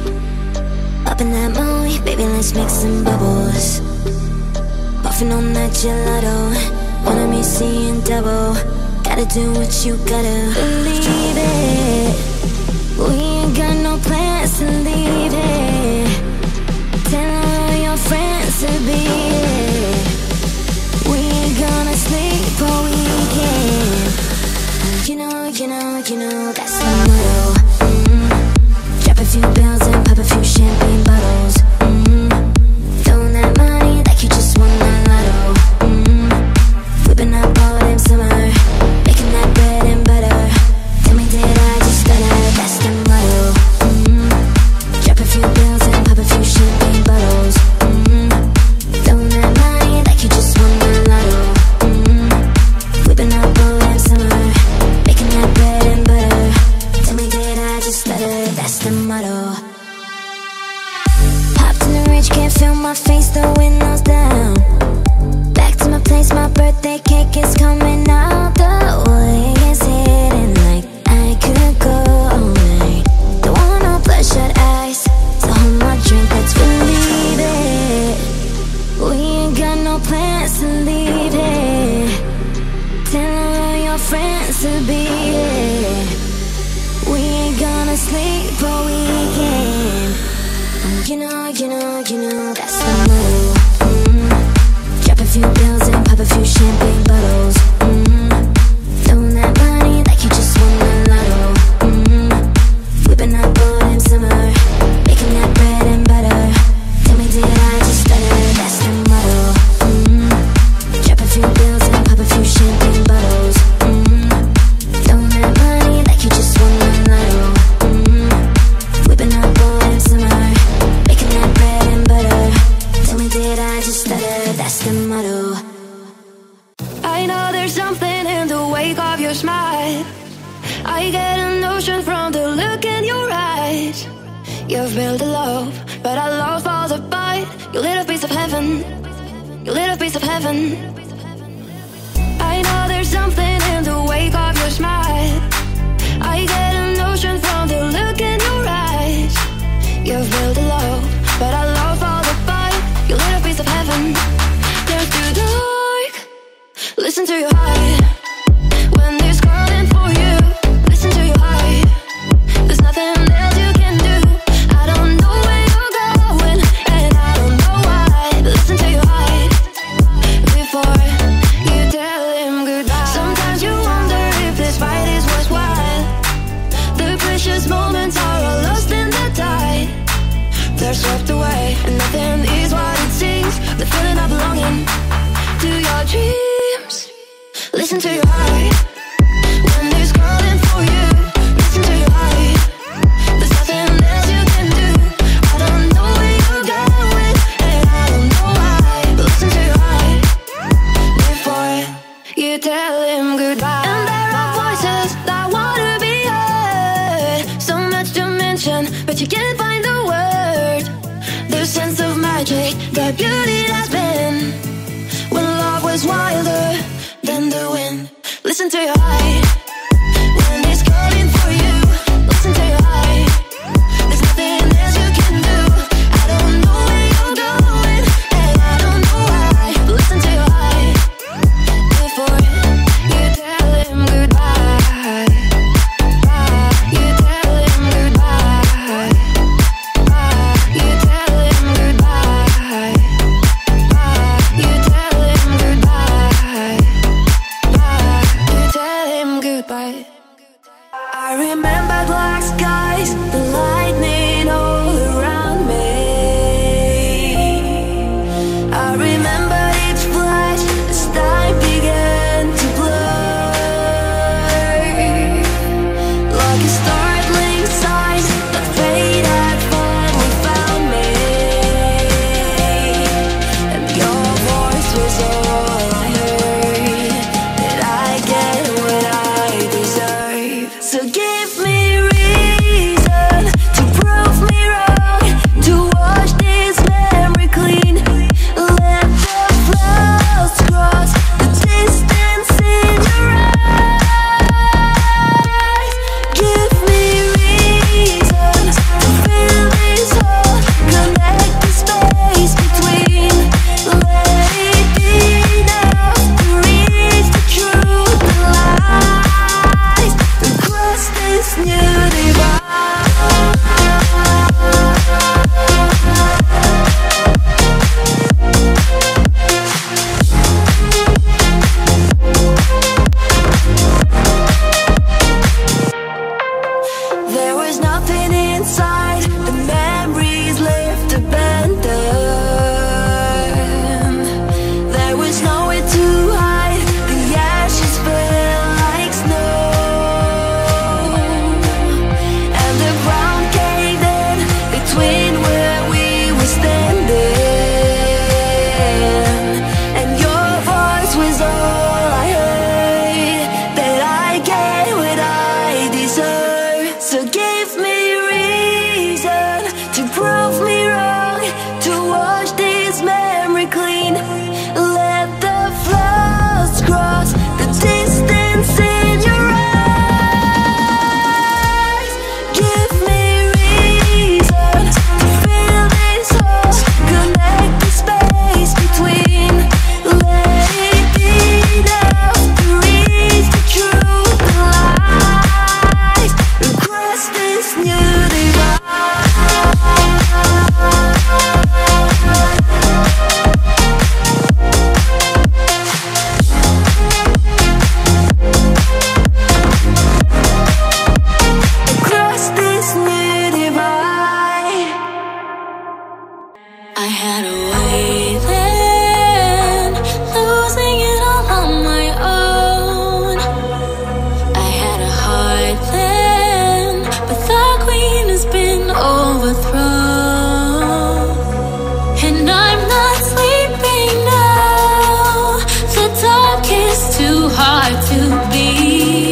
Up in that moe, baby, let's make some bubbles. Puffin' on that gelato, wanna be seeing double. Gotta do what you gotta. Believe it, we ain't got no plans to leave it. Tell all your friends to be it. We ain't gonna sleep all weekend. You know, that's the motto. Drop a few bills and pop a few champagne bottles. Throwing that money like you just won the lotto. Whipping up all them summer, making that bread and butter. Tell me, did I just stutter? That's the motto. Drop a few bills and pop a few champagne bottles. Throwing that money like you just won the lotto. Whipping up all them summer, making that bread and butter. Tell me, did I just stutter? That's the motto. Popped in the ridge, can't feel my face, the windows down. Back to my place, my birthday cake is coming out. The way it's hitting like I could go all night. Don't want no bloodshot eyes, so hold my drink, let's believe it. We ain't got no plans to leave it. Tell all your friends to be it. We ain't gonna sleep all weekend. You know, that's the motto. Drop a few bills and pop a few champagne bottles. Throwing that your smile. I get a notion from the look in your eyes. You've built a love, but our love falls apart. You lit a piece of heaven. You lit a piece of heaven. I know there's something in the wake of your smile. I get a notion from the look in your eyes. You've built a love, but our love falls apart. You lit a piece of heaven. There's too dark. Listen to your heart. When it's calling for you, listen to your heart. There's nothing else you can do. I don't know where you're going, and I don't know why. Listen to your heart before you tell him goodbye. Sometimes you wonder if this fight is worthwhile. The precious moments are all lost in the tide. They're swept away, and nothing is what it seems. The feeling of belonging to your dreams. Listen to your heart. When it's calling for you, listen to your heart. There's nothing else you can do. I don't know where you're going, and I don't know why. Listen to your heart before you tell him goodbye. And there are voices that wanna be heard. So much to mention, but you can't find the word. The sense of magic, the beauty that's been when love was wilder than the wind. Listen to your heart. When it's calling for you, listen to your heart. There's nothing else you can do. I don't know where you're going, and I don't know why. Listen to your heart before you tell him goodbye. You tell him goodbye. You tell him goodbye. You tell him goodbye. You tell him goodbye. I remember black skies, the lightning all around me. I remember each flash as time began to blur. Like a startling sign that fate had finally found me. And your voice was all I heard. Did I get what I deserve? So give me reason to prove me wrong, to wash this memory clean. Let the clouds cross the distance in your eyes. Give me reason to fill this hole, connect the space between. Let it be enough to reach the truth that lies across this new divide. There was nothing inside, the memories left abandoned. There was nowhere to hide, the ashes fell like snow. And the ground caved in between where we were standing. And your voice was all I heard. That I get what I deserve. So give me reason to prove me wrong, to wash this memory clean. Let the floods cross the distance in your eyes. Give me reason to fill this hole, connect the space between. Let it be enough to reach the truth that lies across this new divide. Across this new divide. I had a way then, losing it all on my own. I had a heart then, but the queen has been overthrown. And I'm not sleeping now. The dark is too hard to be.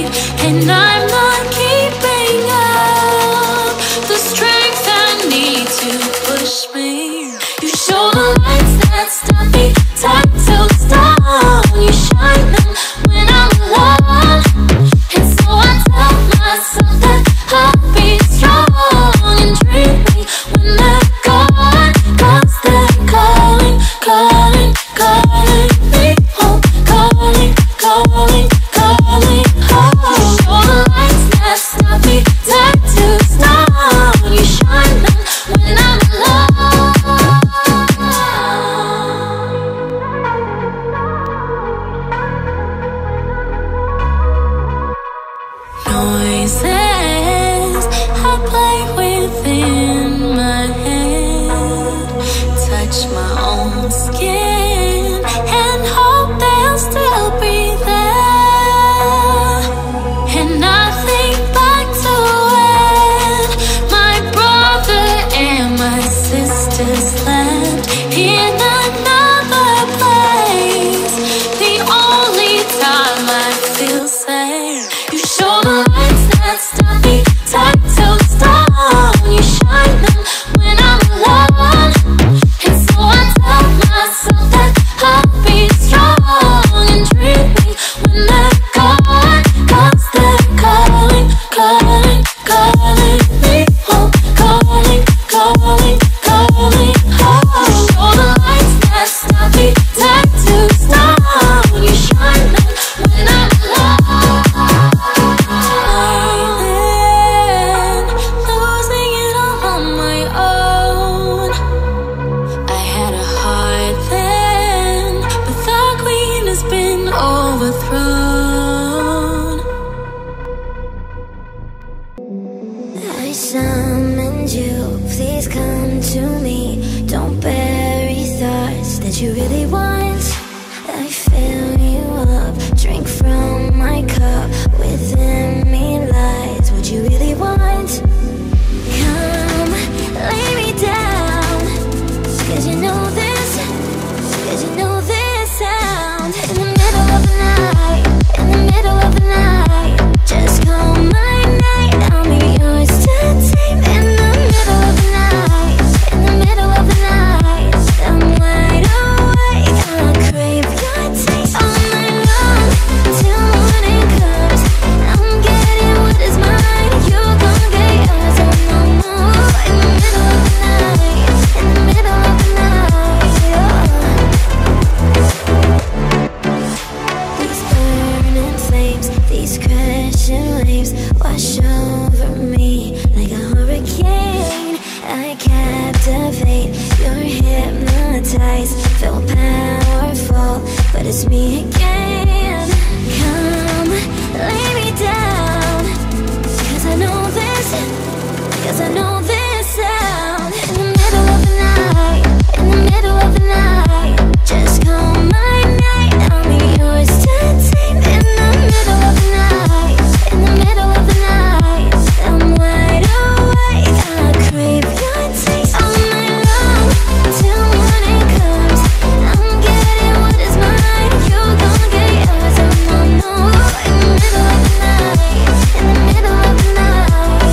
'cause I know this sound. In the middle of the night, in the middle of the night, just call my name, I'll be yours to tame. In the middle of the night, in the middle of the night, I'm wide awake, I crave your taste all night long, till morning comes. I'm getting what is mine, you gon' get yours. Oh no, no. In the middle of the night, in the middle of the night,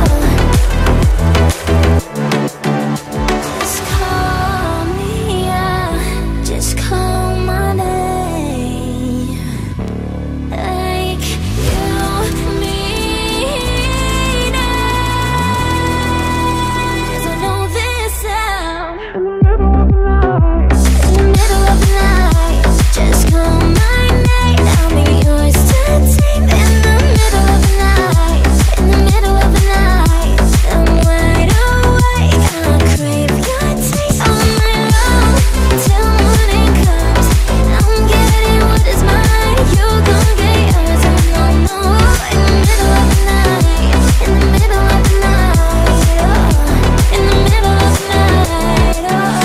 just call me, yeah, just call my name, like you mean it, 'cause I know this sound. In the middle of the night, in the middle of the night, just call my name, I'll be yours to tame. In the middle of the night, in the middle of the night, I'm wide awake, I crave your taste all night long, till morning comes. I'm getting what is mine, you gon' get yours. Oh no, no. In the middle of the night, in the middle of the night, oh, in the middle of the night,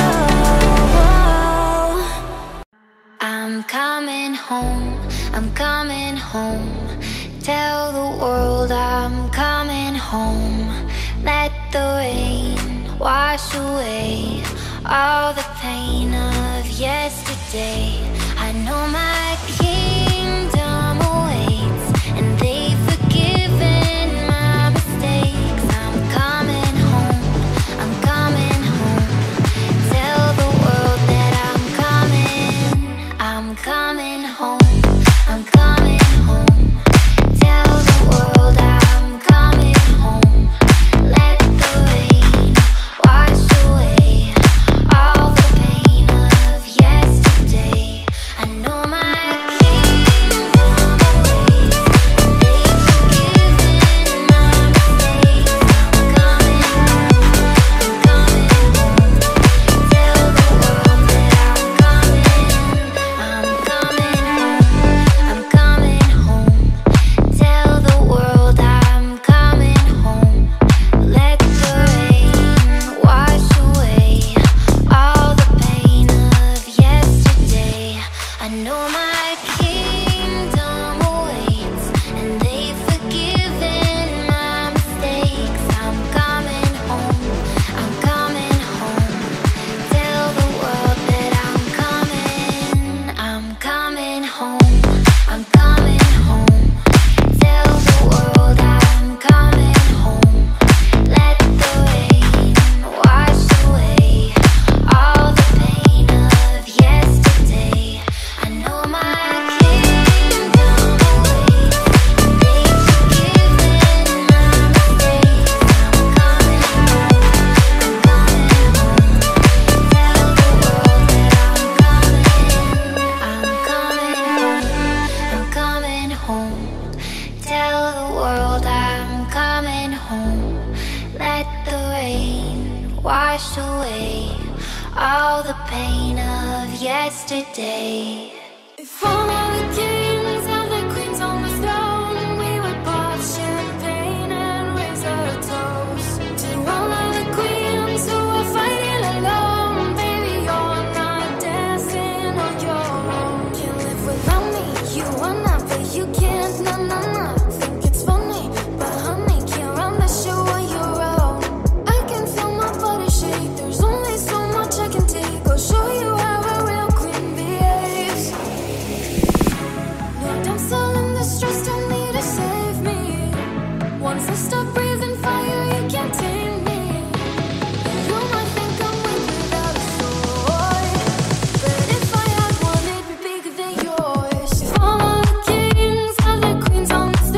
oh. I'm coming home, I'm coming home. Tell the world I'm coming home. Let the rain wash away all the pain of yesterday. I know my kingdom awaits, and they've forgiven my mistakes. I'm coming home, I'm coming home. Tell the world that I'm coming home, I'm coming home. Tell the world I'm coming home. Let the rain wash away all the pain of yesterday. I know my kingdom awaits, they've forgiven my mistakes. I'm coming home, I'm coming home. Tell the world that I'm coming home, I'm coming home. Tell the world I'm coming home. Let the rain wash away all the pain of yesterday. I know my kingdom awaits, and they've forgiven my mistakes. I'm coming home, I'm coming home. Tell the world that I'm coming home, I'm coming home. Tell the world I'm coming home. Let the rain wash away all the pain of yesterday. I know my kingdom awaits, and they've forgiven my mistakes. I'm coming home, I'm coming home. Tell the world that I'm coming home. Tell the world I'm coming home. Let the rain wash away all the pain of yesterday. If all of the kings and the queens on the throne, we would pop champagne and raise a toast to all of the queens who are fighting alone. Baby, you're not dancing on your own. Can't live without me, you wanna, but you can't. No, no, no. Think it's funny, but honey, can't run the show on your own. I can feel my body shake. There's only so much I can take. I'll show you how a real queen behaves. No, don't sell in the stress, don't need to save me. Once I stop breathing fire, you can't tame me. You might think I'm weak without a sword, but if I had one, it'd be bigger than yours. If all of the kings and the queens on the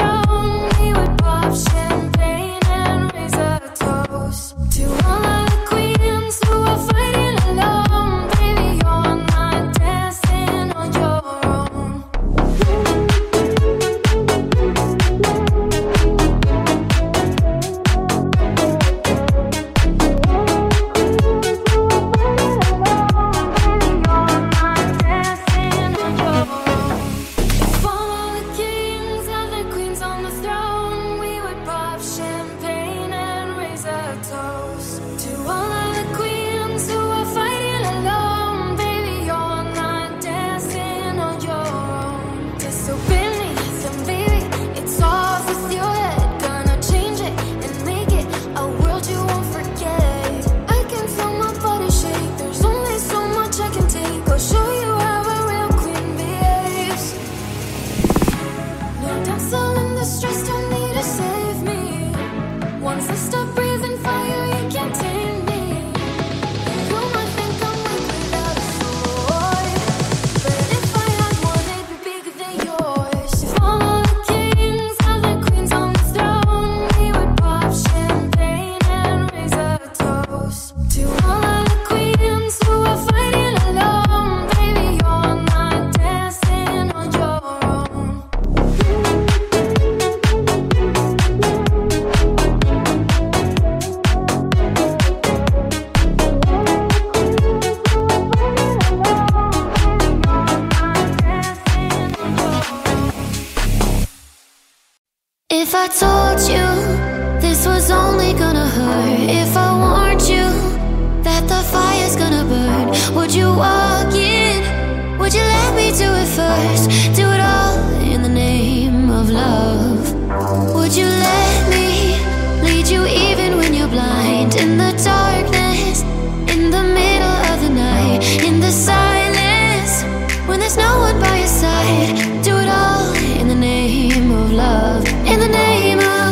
If I told you this was only gonna hurt, if I warned you that the fire's gonna burn, would you walk in? Would you let me do it first? Do it all in the name of love. Would you let me lead you even when you're blind? In the darkness, in the middle of the night, in the silence, when there's no one by your side. Do it all in the name of love. In the name of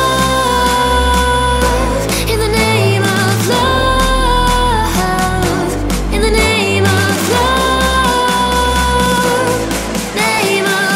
love. In the name of love. In the name of love. Name of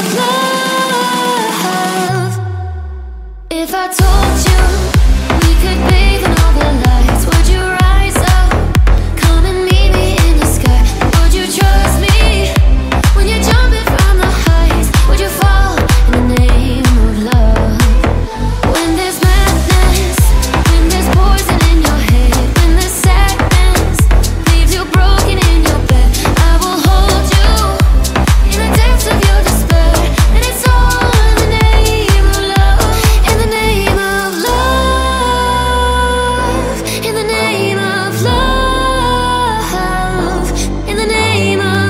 love. If I told you we could bathe in all the lights, would you rise up? Come and meet me in the sky. Would you trust me when you're jumping from the heights? Would you fall in the name of love? When there's madness, when there's poison in your head, when the sadness leaves you broken in your bed, I will hold you in the depths of your despair. And it's all in the name of love. In the name of love. In the name of love. In the name of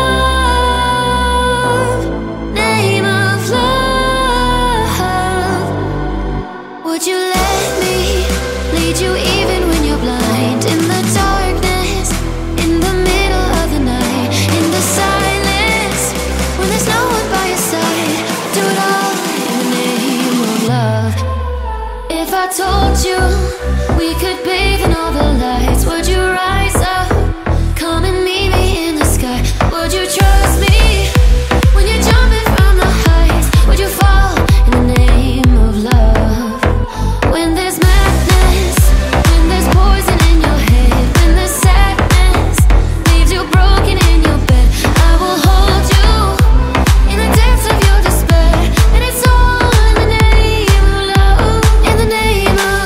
love. Name of love. Would you let me lead you even when you're blind? In the darkness, in the middle of the night, in the silence, when there's no one by your side. Do it all in the name of love. If I told you we could bathe in all the lights, would you rise up? Come and meet me in the sky. Would you trust me when you're jumping from the heights? Would you fall in the name of love? When there's madness, when there's poison in your head, when the sadness leaves you broken in your bed, I will hold you in the depths of your despair. And it's all in the name of love. In the name of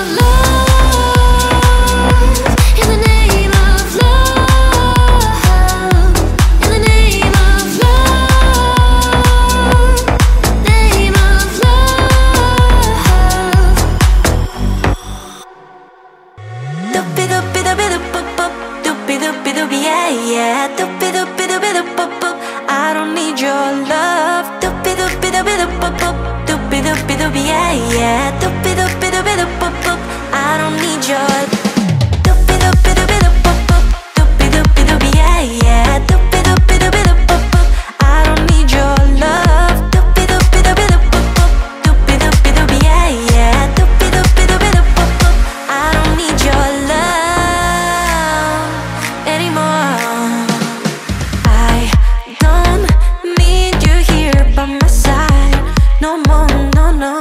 love. In the name of love. In the name of love. Name of love. Doopy doopy doopy doop boop boop. Doopy doopy doopy yeah yeah. Doopy doopy doopy doop boop boop. I don't need your love. Doopy doopy doopy doop boop boop. Doopy doopy doopy yeah yeah. Doopy doopy doopy doop boop boop. I don't need your doopy doopy doopy doop boop boop. Doopy doopy doopy yeah yeah. Doopy doopy doopy doop boop boop. I don't need your love. Doopy doopy doopy doop boop boop. Doopy doopy doopy yeah yeah. Doopy doopy doopy doop boop boop. I don't need your love anymore. I don't need you here by my side no more, no, no.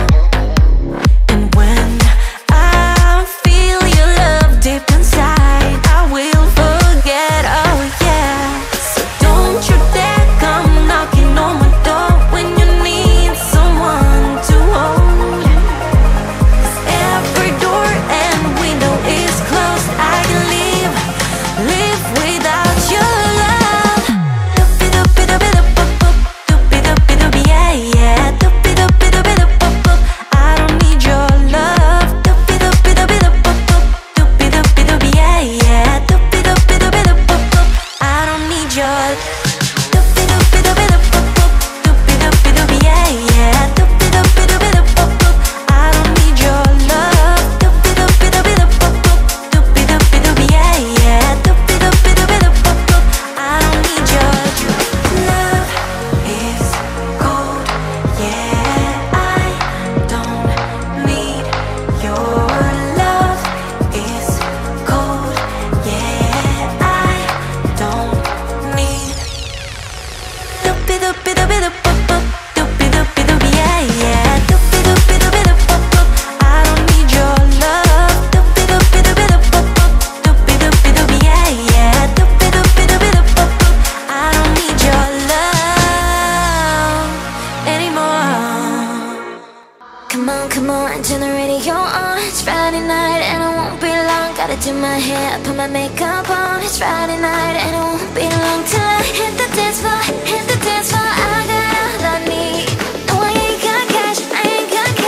And when I feel your love deep inside, I will forget, oh yeah. So don't you dare come knocking on my door when you need someone to hold. 'Cause every door and window is closed. I can live without your love. Doopy doopy doopy doop boop boop. Doopy doopy doopy yeah yeah. Doopy doopy doopy doop boop boop. I don't need your love. Doopy doopy doopy doop boop boop. Doopy doopy doopy yeah yeah. Doopy doopy doopy doop boop boop. I don't need your doopy doopy doopy doop boop boop. Doopy doopy doopy yeah yeah. Doopy doopy doopy doop boop boop. I don't need your love. Doopy doopy doopy doop boop boop. Doopy doopy doopy yeah yeah. Doopy doopy doopy doop boop boop. I don't need your love is cold, yeah. I don't need your love is cold, yeah. I don't need doopy doopy doopy doop boop boop. Doopy doopy doopy yeah yeah. Doopy doopy doopy doop boop boop. I don't need your love. Doopy doopy doopy doop boop boop. Doopy doopy doopy yeah yeah. Doopy doopy doopy doop boop boop. I don't need your love anymore. Come on, turn the radio on. It's Friday night and it won't be long. Gotta do my hair, put my makeup on. It's Friday night and it won't be long till I hit the dance floor, hit the dance floor. I got all I need. No, I ain't got cash, I ain't got cash.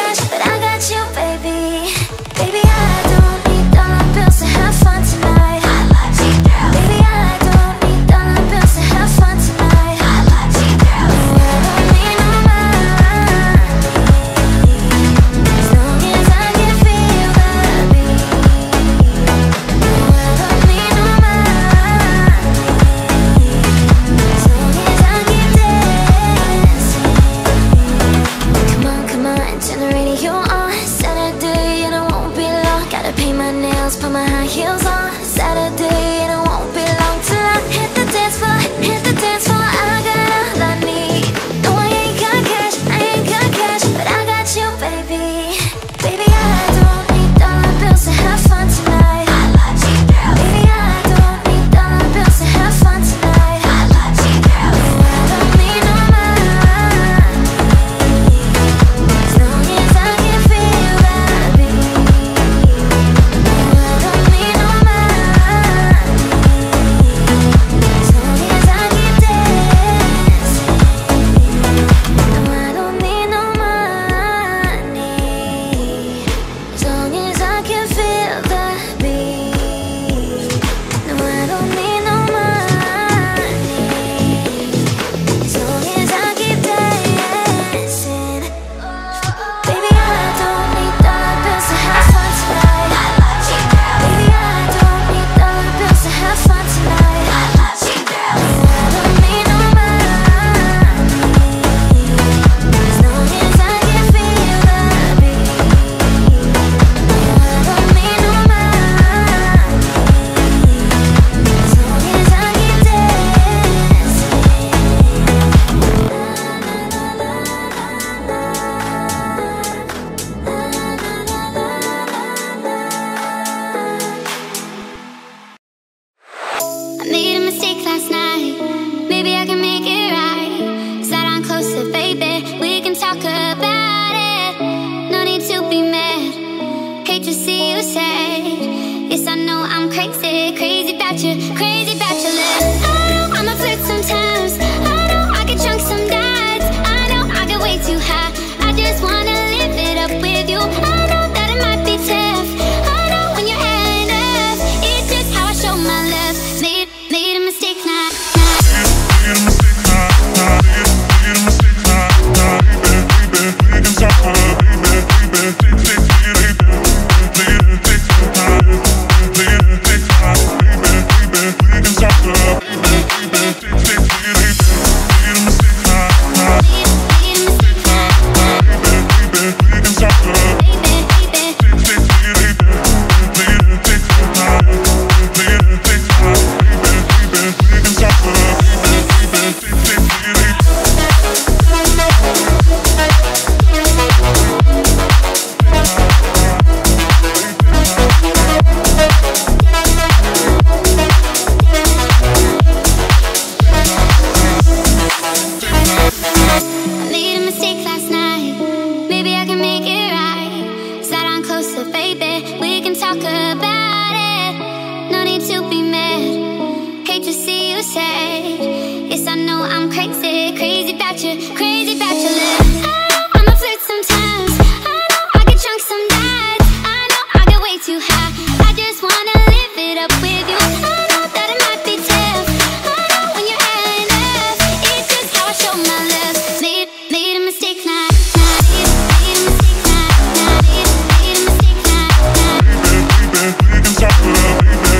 crazy bachelor. I know I'm a flirt sometimes. I know I get drunk some nights. I know I get way too high. I just wanna live it up with you. I know that it might be tough. I know when you're high enough. It's just how I show my love. Made a mistake now. Made a mistake now. Made a mistake now. We can talk about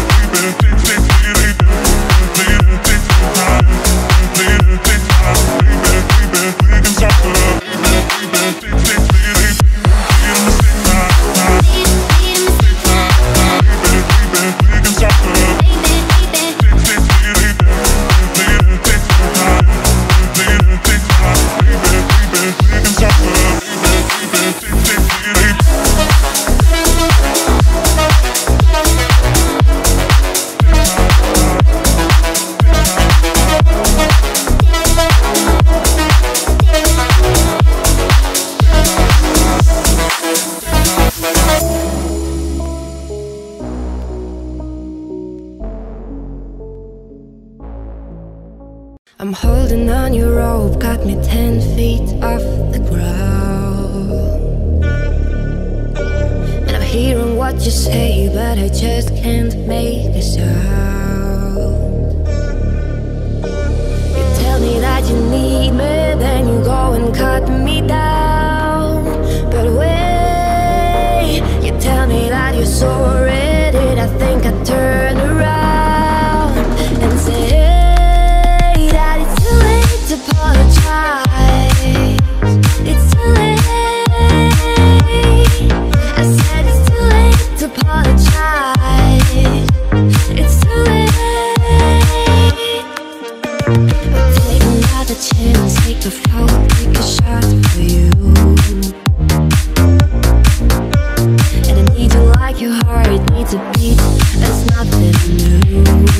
I'm holding on your rope, got me 10 feet off the ground. And I'm hearing what you say, but I just can't make a sound. You tell me that you need me, then you go and cut me down. But wait, you tell me that you're sorry, did I think I'd turn around and say apologize. It's too late. I said it's too late to apologize. It's too late. Take another chance, take a float, take a shot for you. And I need you like your heart needs a beat. That's nothing new.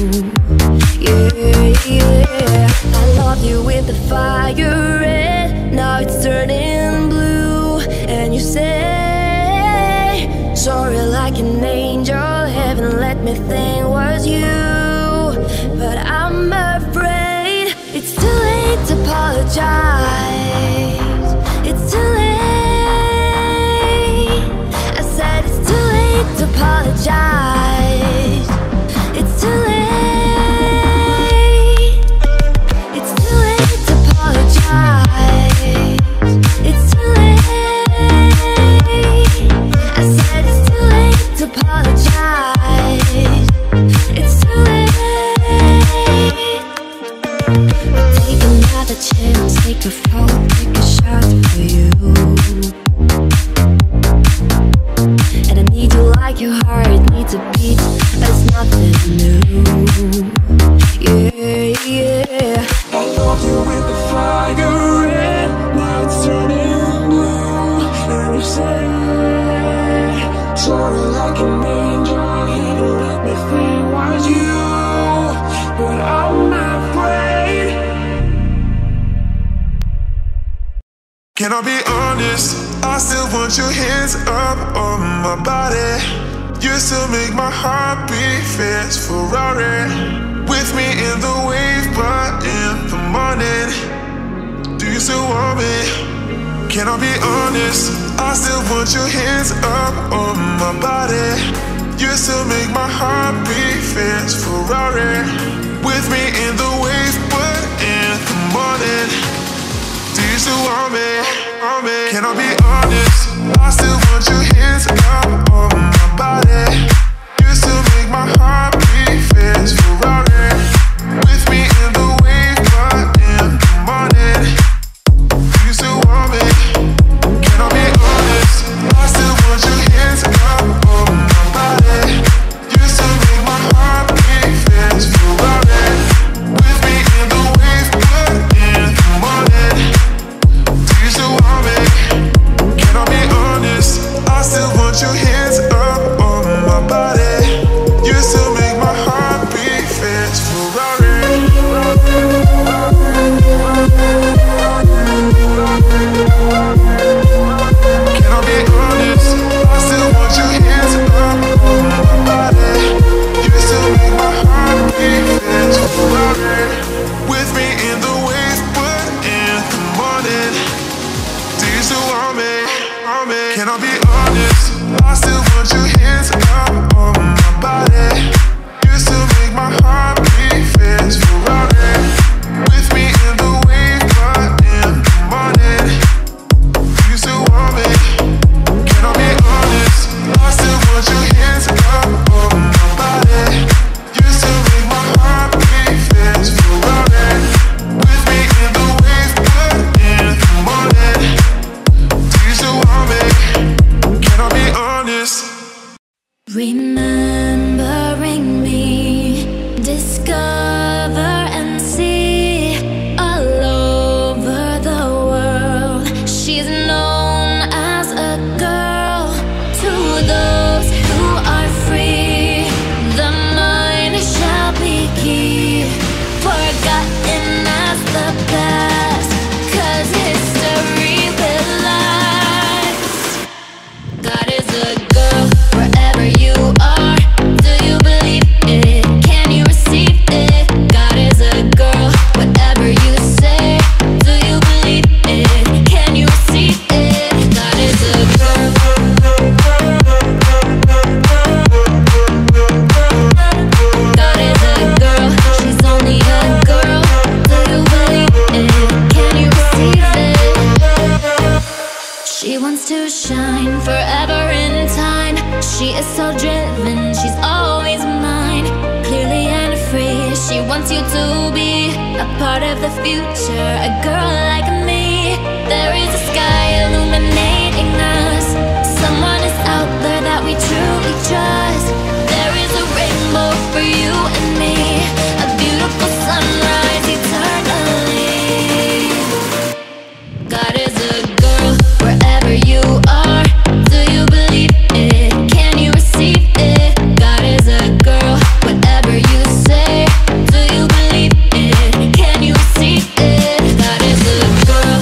Yeah, I love you with the fire red, now it's turning blue. And you say sorry like an angel, heaven let me think was you. But I'm afraid it's too late to apologize. It's too late. I said it's too late to apologize. It's too late. It's too late. I said it's too late to apologize. It's too late. Take another chance, take a float, take a shot for you. And I need you like your heart needs a beat. That's nothing new. Yeah, yeah. I love you with the fire red, now it's turning blue. And you say sorry like an angel, heaven let me think was you. But I'm afraid. Can I be honest? I still want your hands up on my body. You still make my heart beat fast Ferrari. With me in the wave, but in the morning, do you still want me? Can I be honest? I still want your hands up on my body. You still make my heart beat fast Ferrari. With me in the wave, but in the morning, do you still want me? Can I be honest? I still want your hands up on my body. You still make my heart beat fast Ferrari. With me in the wave, but in the morning, do you still want me? Can I be honest? I still want your hands up on my body. You still make my heart beat fast Ferrari. With me in the wave, but in the morning, do you still want me? Can I be honest? I still want your hands up on Can I be honest? I still want your hands up on my body. You still make my heart beat fast for running with me in the wave, but in the morning. You still want me? Can I be honest? I still want your hands up on my body. You still make my heart beat fast for running with me in the wave, but in the morning. Do you still want me? Can I be honest? Remembering me, discover and see all over the world. She's known as a girl to those who are free. The mind shall be key, forgotten as the past, 'cause history will last. God is a girl wherever you are. Do you believe it? Can you receive it? God is a girl, whatever you say. Do you believe it? Can you receive it? God is a girl. God is a girl, she's only a girl. Do you believe it? Can you receive it? She wants to shine forever in time. She is so driven, she's always mine. Clearly and free, she wants you to be a part of the future, a girl like me. There is a sky illuminating us. Someone is out there that we truly trust. There is a rainbow for you and me, a beautiful sunrise eternally. God is a girl wherever you are. Do you believe it? Can you receive it? God is a girl, whatever you say. Do you believe it? Can you receive it? God is a girl.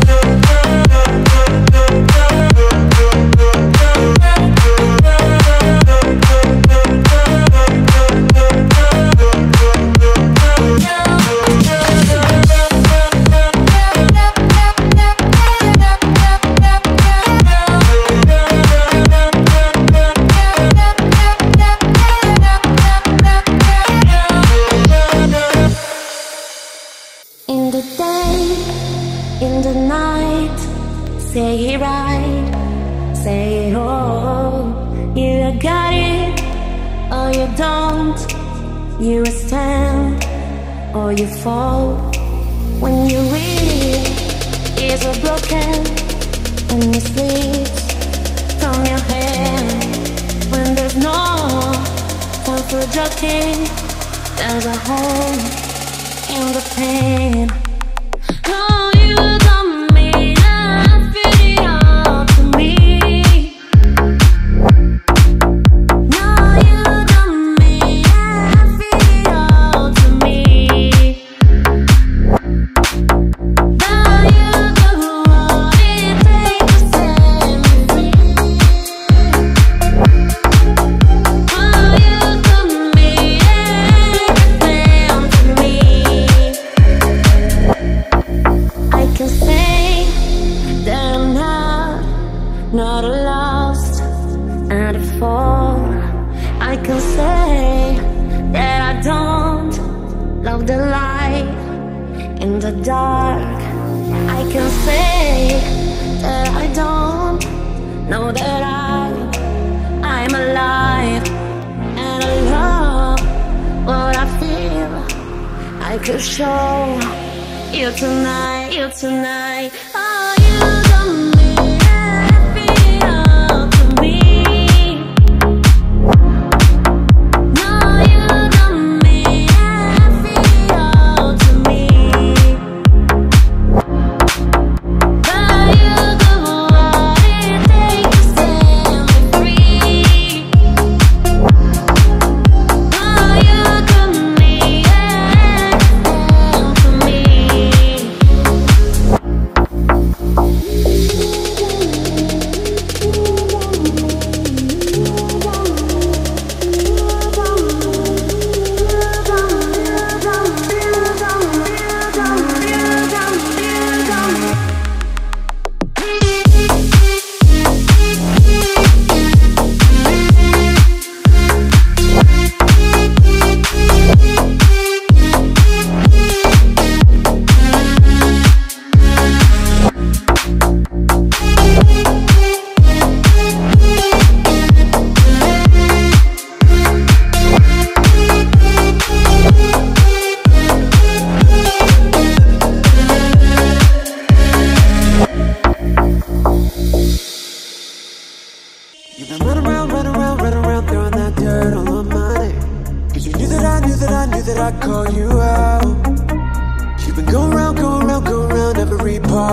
In the day, in the night, say it right, say it all. You got it, or you don't. You stand, or you fall. When you read, it's a broken, and it slips from your hand. When there's no time for joking, there's a home in the pain. Oh, you got me, I feel it all to me. No, you got me, I feel it all to me. Now you got what it takes to set me free. Oh, you got me, everything to me. I can say that I'm not lost at a fall. I can say that I don't love the light in the dark. I can say that I don't know that I'm alive, and I love what I feel. I could show you tonight, you tonight. Oh, you got me, I feel it all to me. No, you got me, I feel it all to me. But you got what it takes to set me free. Oh, you got me, everything to me.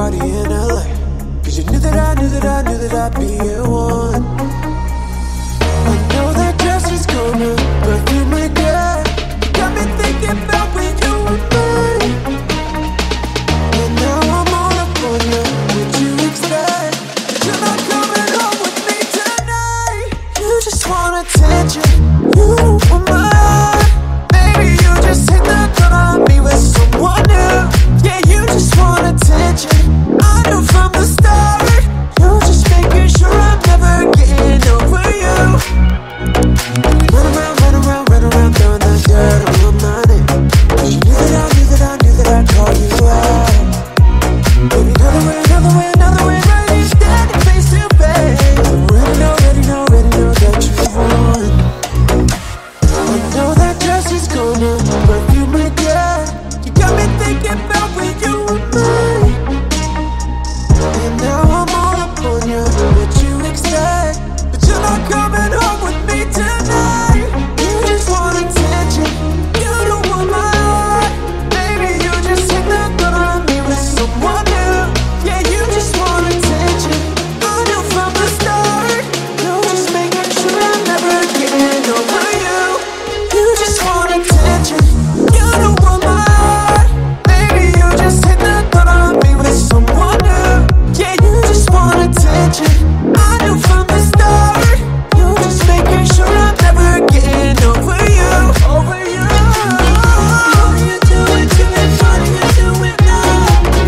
party in LA. Cause you knew that I knew that I knew that I'd be your one. I know that dress is gonna perfume my day. You got me thinking about when you were mine. And now I'm all up on you. Would you expect that you're not coming home with me tonight? You just want attention, you don't want my heart. Baby, you just hit the gun on me with someone new. Yeah, you just want attention, I knew from the start. You just making sure I'm never getting over you. Run around, run around, run around, throwing that dirt on my name. Cause you knew that I knew that I knew that I'd call you out. Baby, another way, another way, another way, right here standing face to face. Already know, already know, already know that you won. I know that dress is gonna perfume my day. You got me thinking about when you were mine. And now I'm all up on you. What you expect? But you're not coming home with me tonight. You just want attention, you don't want my heart. Baby, you just hit the gun on me with someone new. Yeah, you just want attention, I knew from the start. You're just making sure I'm never getting over you. You just want attention, you don't want my heart. Baby, you just hit the gun on me with someone new. Yeah, you just want attention, I knew from the start. You're just making sure I'm never getting over you. Over you. What are you doing to me? What are you doing now?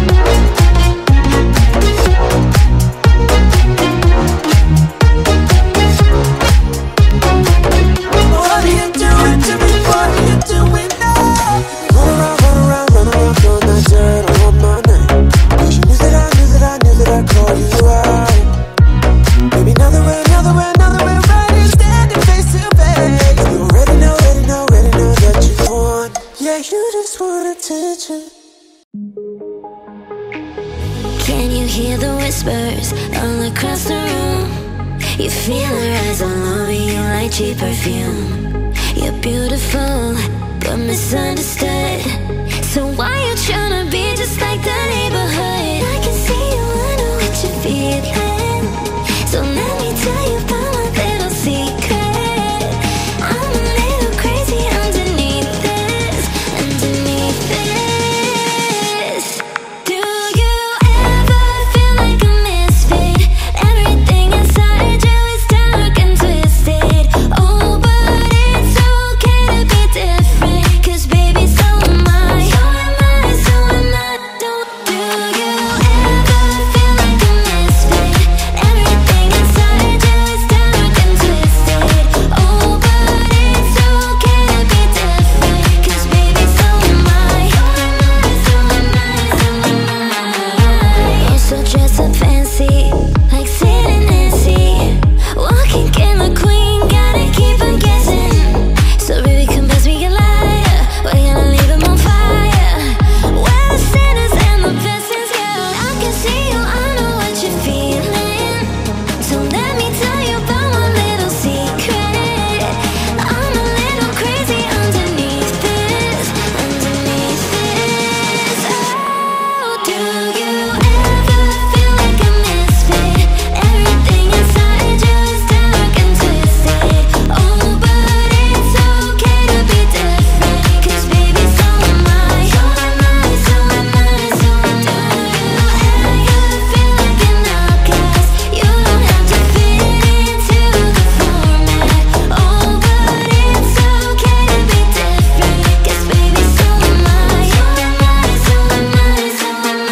What are you doing to me? What are you doing now? Run around, throwing that dirt on my name. Cause you knew that I knew that I knew that I'd call you out. Maybe another way, another way, another way, right here standing face to face. You already know, already know, already know that you want. Yeah, you just want attention. Can you hear the whispers all across the room? You feel her eyes all over you like cheap perfume. You're beautiful, but misunderstood. So why you tryna be just like the neighborhood? I can see you, I know what you're feeling. So let me tell you about my little secret. I'm a little crazy underneath this, underneath this. Do you ever feel like a misfit? Everything inside you is dark and twisted. Oh, but it's okay to be different. Cause baby, so am I. So am I, so am I. Do you ever feel like a misfit? Everything inside you is dark and twisted. Oh, but it's okay to be different. Cause baby, so am I. So am I, so am I, so am I. You're so dressed up fancy, like Sid and Nancy. Walking in the queen, gotta keep on guessing. So baby, confess me your liar. We're gonna leave him on fire. We're the sinners and the blessings, girl. I can see you, I know what you're feeling. So let me tell you about my little secret. I'm a little crazy underneath this, underneath this. Oh, do you ever feel like a misfit? Everything inside you is dark and twisted. Oh, but it's okay to be different. Cause baby, so am I. So am I, so am I, so am I. Do you ever feel like an outcast? You don't have to fit into the format. Oh, but it's okay to be different. Cause baby, so am I. So am I, so am I, so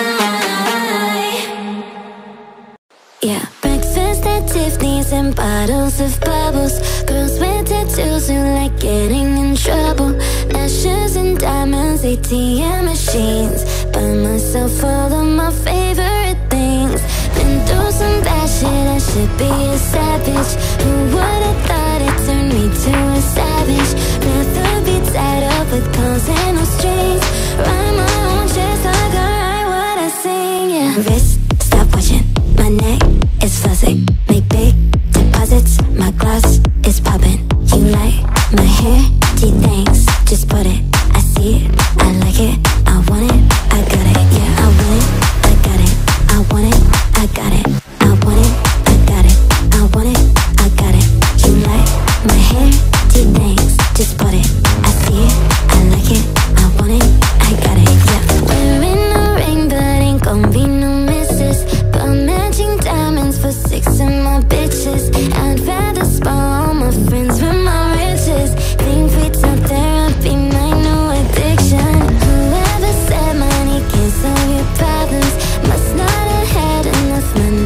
am I. Yeah, breakfast at Tiffany's and bottles of bubbles. Girls with tattoos who like getting in trouble. Lashes and diamonds, ATM machines. Buy myself all of my favorite things. Been through some bad shit, I should be a savage. Who would've thought it turned me to a savage? Rather be tied up with calls and no strings. Write my own chest like I write what I sing, yeah. Wrist, stop watching, my neck is fuzzy. Make big deposits, my gloss is popping. You like my hair? Gee, thanks, just put it. I see it, I like it, I want it, I got it. Yeah, I want it, I got it. want it, I got it. I want it, I got it. I want it, I got it. You like my hair? Gee, thanks, just bought it. I see it, I like it. I want it, I got it. Yeah. Wearing a ring, but ain't gon' be no misses. But matching diamonds for 6 of my bitches. I'd rather spoil all my friends with my riches. Think retail therapy, my new addiction. Whoever said money can't solve your problems must not have had enough money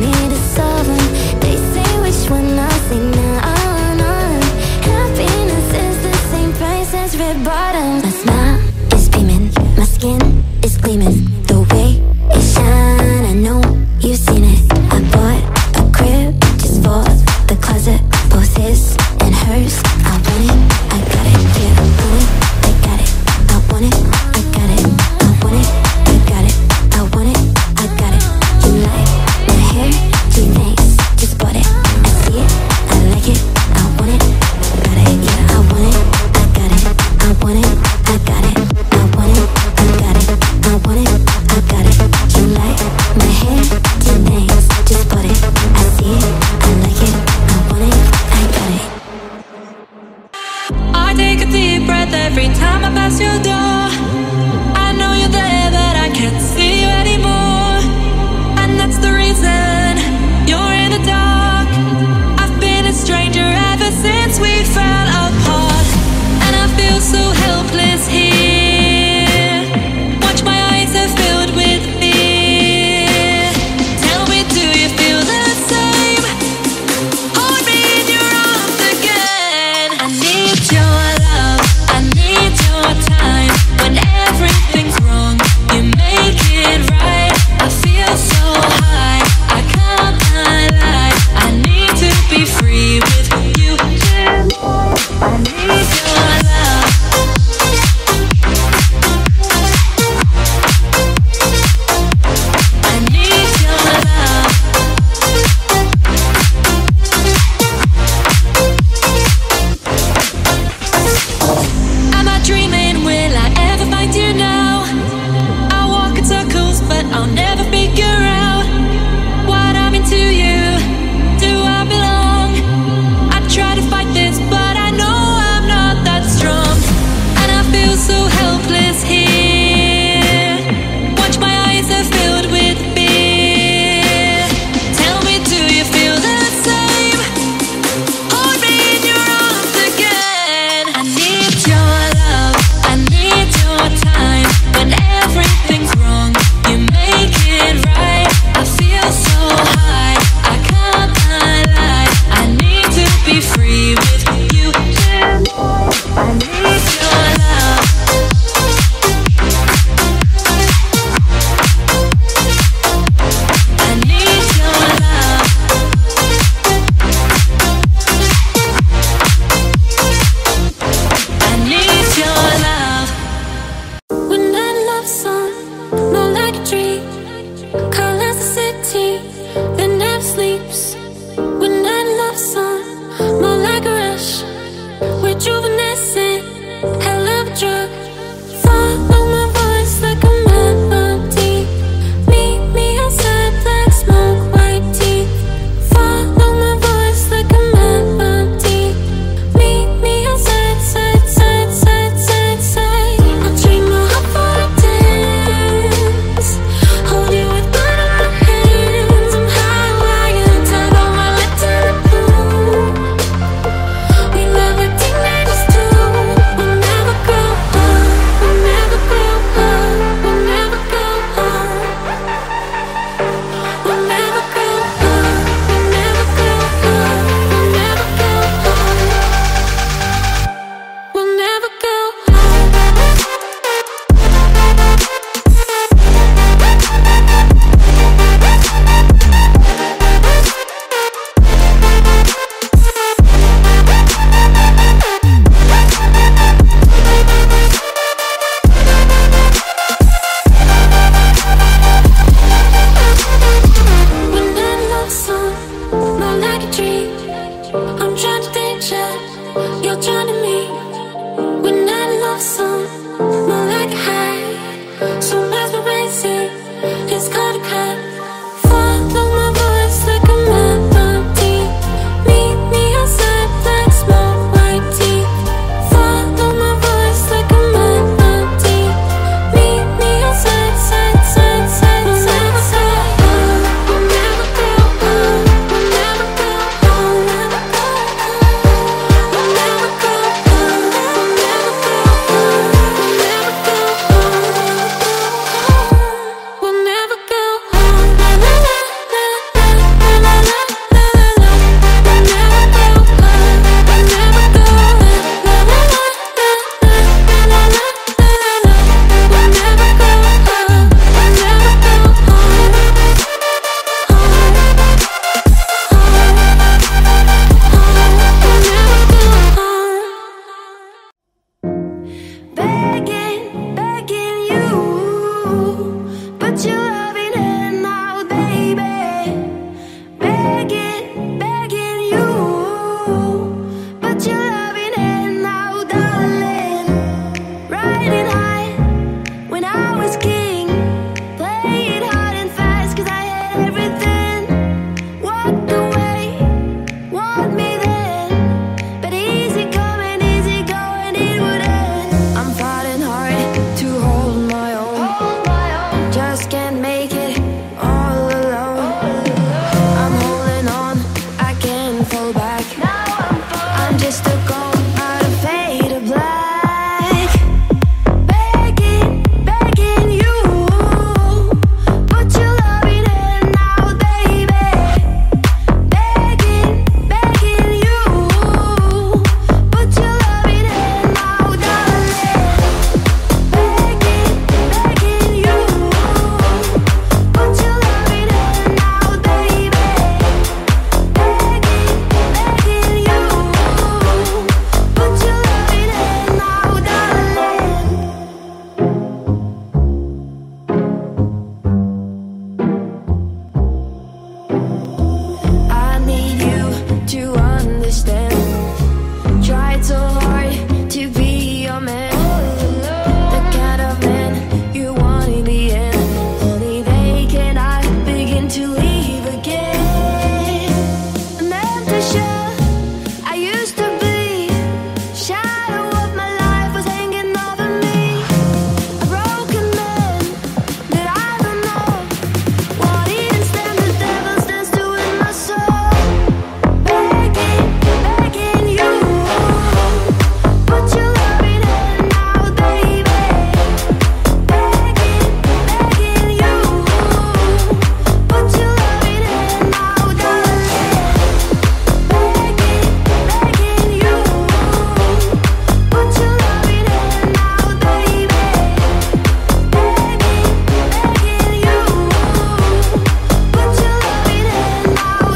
leave again. An empty shell I used to be. Shadow of my life was hanging over me. A broken man that I don't know. What even stand the devil stands to in my soul. Begging, begging you, put your loving hand out, baby. Begging, begging you, put your loving hand out, darling. Begging, begging you, put your loving hand out, baby. Begging, begging you, put your loving hand out,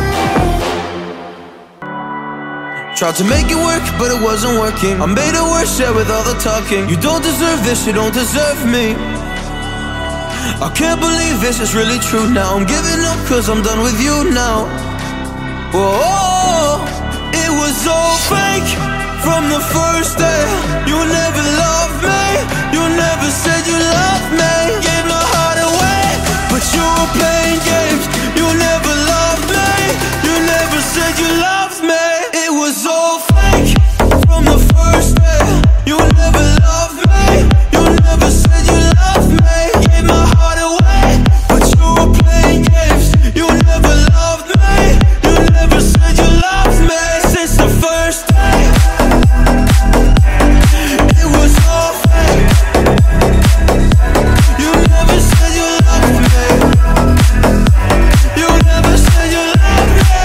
darling. Tried to make it work, but it wasn't working. I made it worse, yeah, with all the talking. You don't deserve this, you don't deserve me. I can't believe this is really true now. I'm giving up cause I'm done with you now. Whoa, it was all fake from the first day. You never loved me, you never said you loved me. Gave my heart away, but you were playing games. You never loved me, you never said you loved me. It was all fake from the first day. You never loved me, you never said you loved me. Gave my heart away, but you were playing games. You never loved me, you never said you loved me. Since the first day, it was all fake. You never said you loved me, you never said you loved me.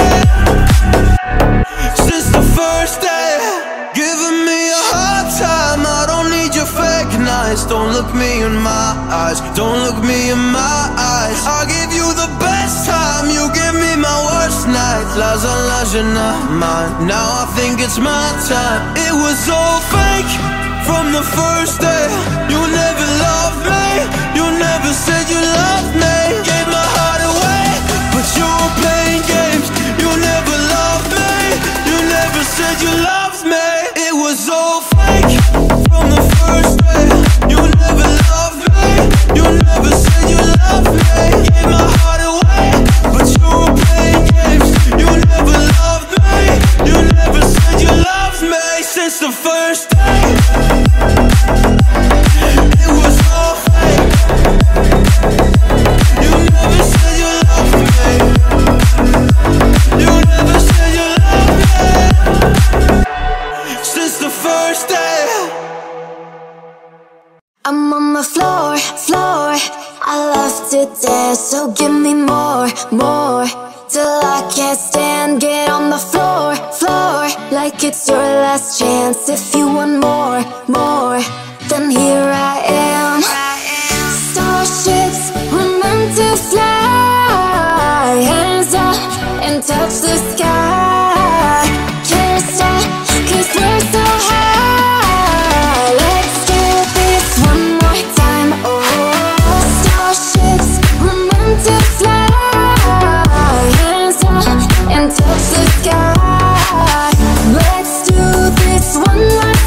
Since the first day, giving me a hard time. I don't need your fake nights. Don't look me in my eyes, don't look me in my eyes. I'll give you the best time, you give me my worst nights. Lies on lies, you're not mine. Now I think it's my time. It was all fake from the first day. You never loved me, you never said you loved me. Gave my heart away, but you were playing games. You never loved me, you never said you loved me. It was all fake from the first day. You never loved me, you never said you loved me. Gave my heart away, but you were playing games. You never loved me, you never said you loved me. Since the first day, it was all fake. You never said you loved me, you never said you loved me. Since the first day. I'm on the floor, floor. I love to dance, so give me more, more. Till I can't stand. Get on the floor, floor. Like it's your last chance. If you want more, more, then here I am. Starships were meant to fly. Hands up and touch the sky. Can't stop, cause we're so high. Let's do this one more time. Oh, starships were meant to fly. Hands up and touch the sky. Let's do this one more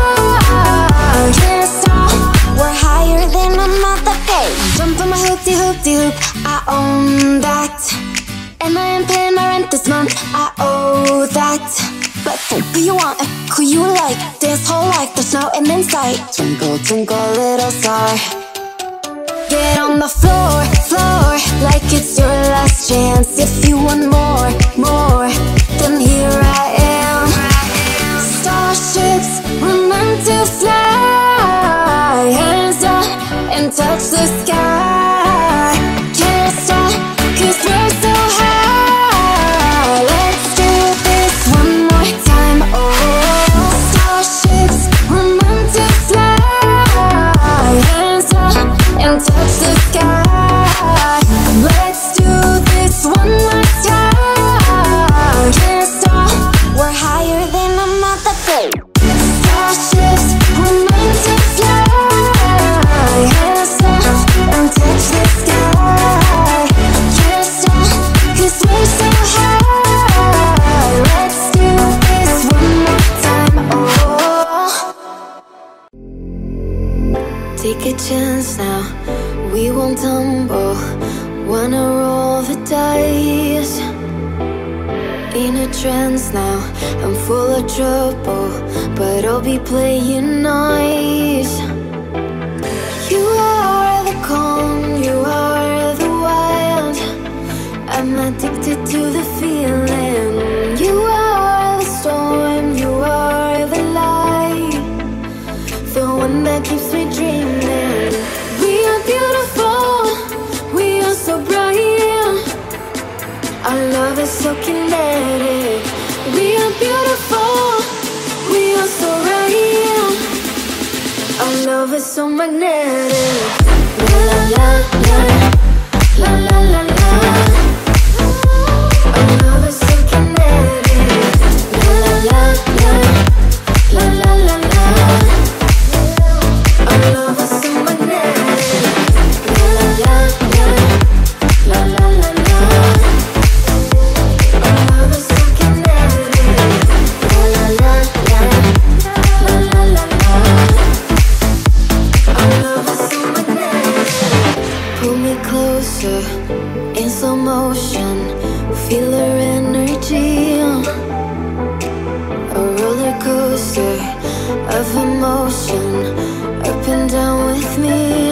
time. Can't stop, we're higher than a mother page. Jump on my hoop-de-hoop-de-hoop, I own that. And I am paying my rent this month, I owe that. But who you want and who you like, this whole life there's no end in sight. Twinkle, twinkle, little star. Get on the floor, floor. Like it's your last chance. If you want more, more, then here I am. Starships were meant to fly. Hands up and touch the sky. Can't stop, cause we're so high. Let's do this one more time. Oh, starships were meant to fly. Hands up and touch the sky. Let's do this one more time. Can't stop, we're higher than a mother page. Starships were meant to fly. Hands up and touch the sky. Can't stop, cause we're so high. Let's do this one more time. Oh, take a chance now, we won't tumble. Wanna roll the paradise. In a trance now, I'm full of trouble, but I'll be playing nice. You are the calm, you are the wild. I'm addicted to the feeling. You are the storm, you are the light, the one that keeps me dreaming. We are beautiful, we are so bright. Our love is so kinetic. We are beautiful, we are so right. Our love is so magnetic. La la la la, la la la la. Our love is so kinetic. La la la la, la la la la. Our love is so magnetic. La la la la, la la la la. Our love is so kinetic. La la la la, la la la la. Our love is so magnetic. Pull me closer in slow motion. Feel her energy. A roller coaster of emotion, up and down with me.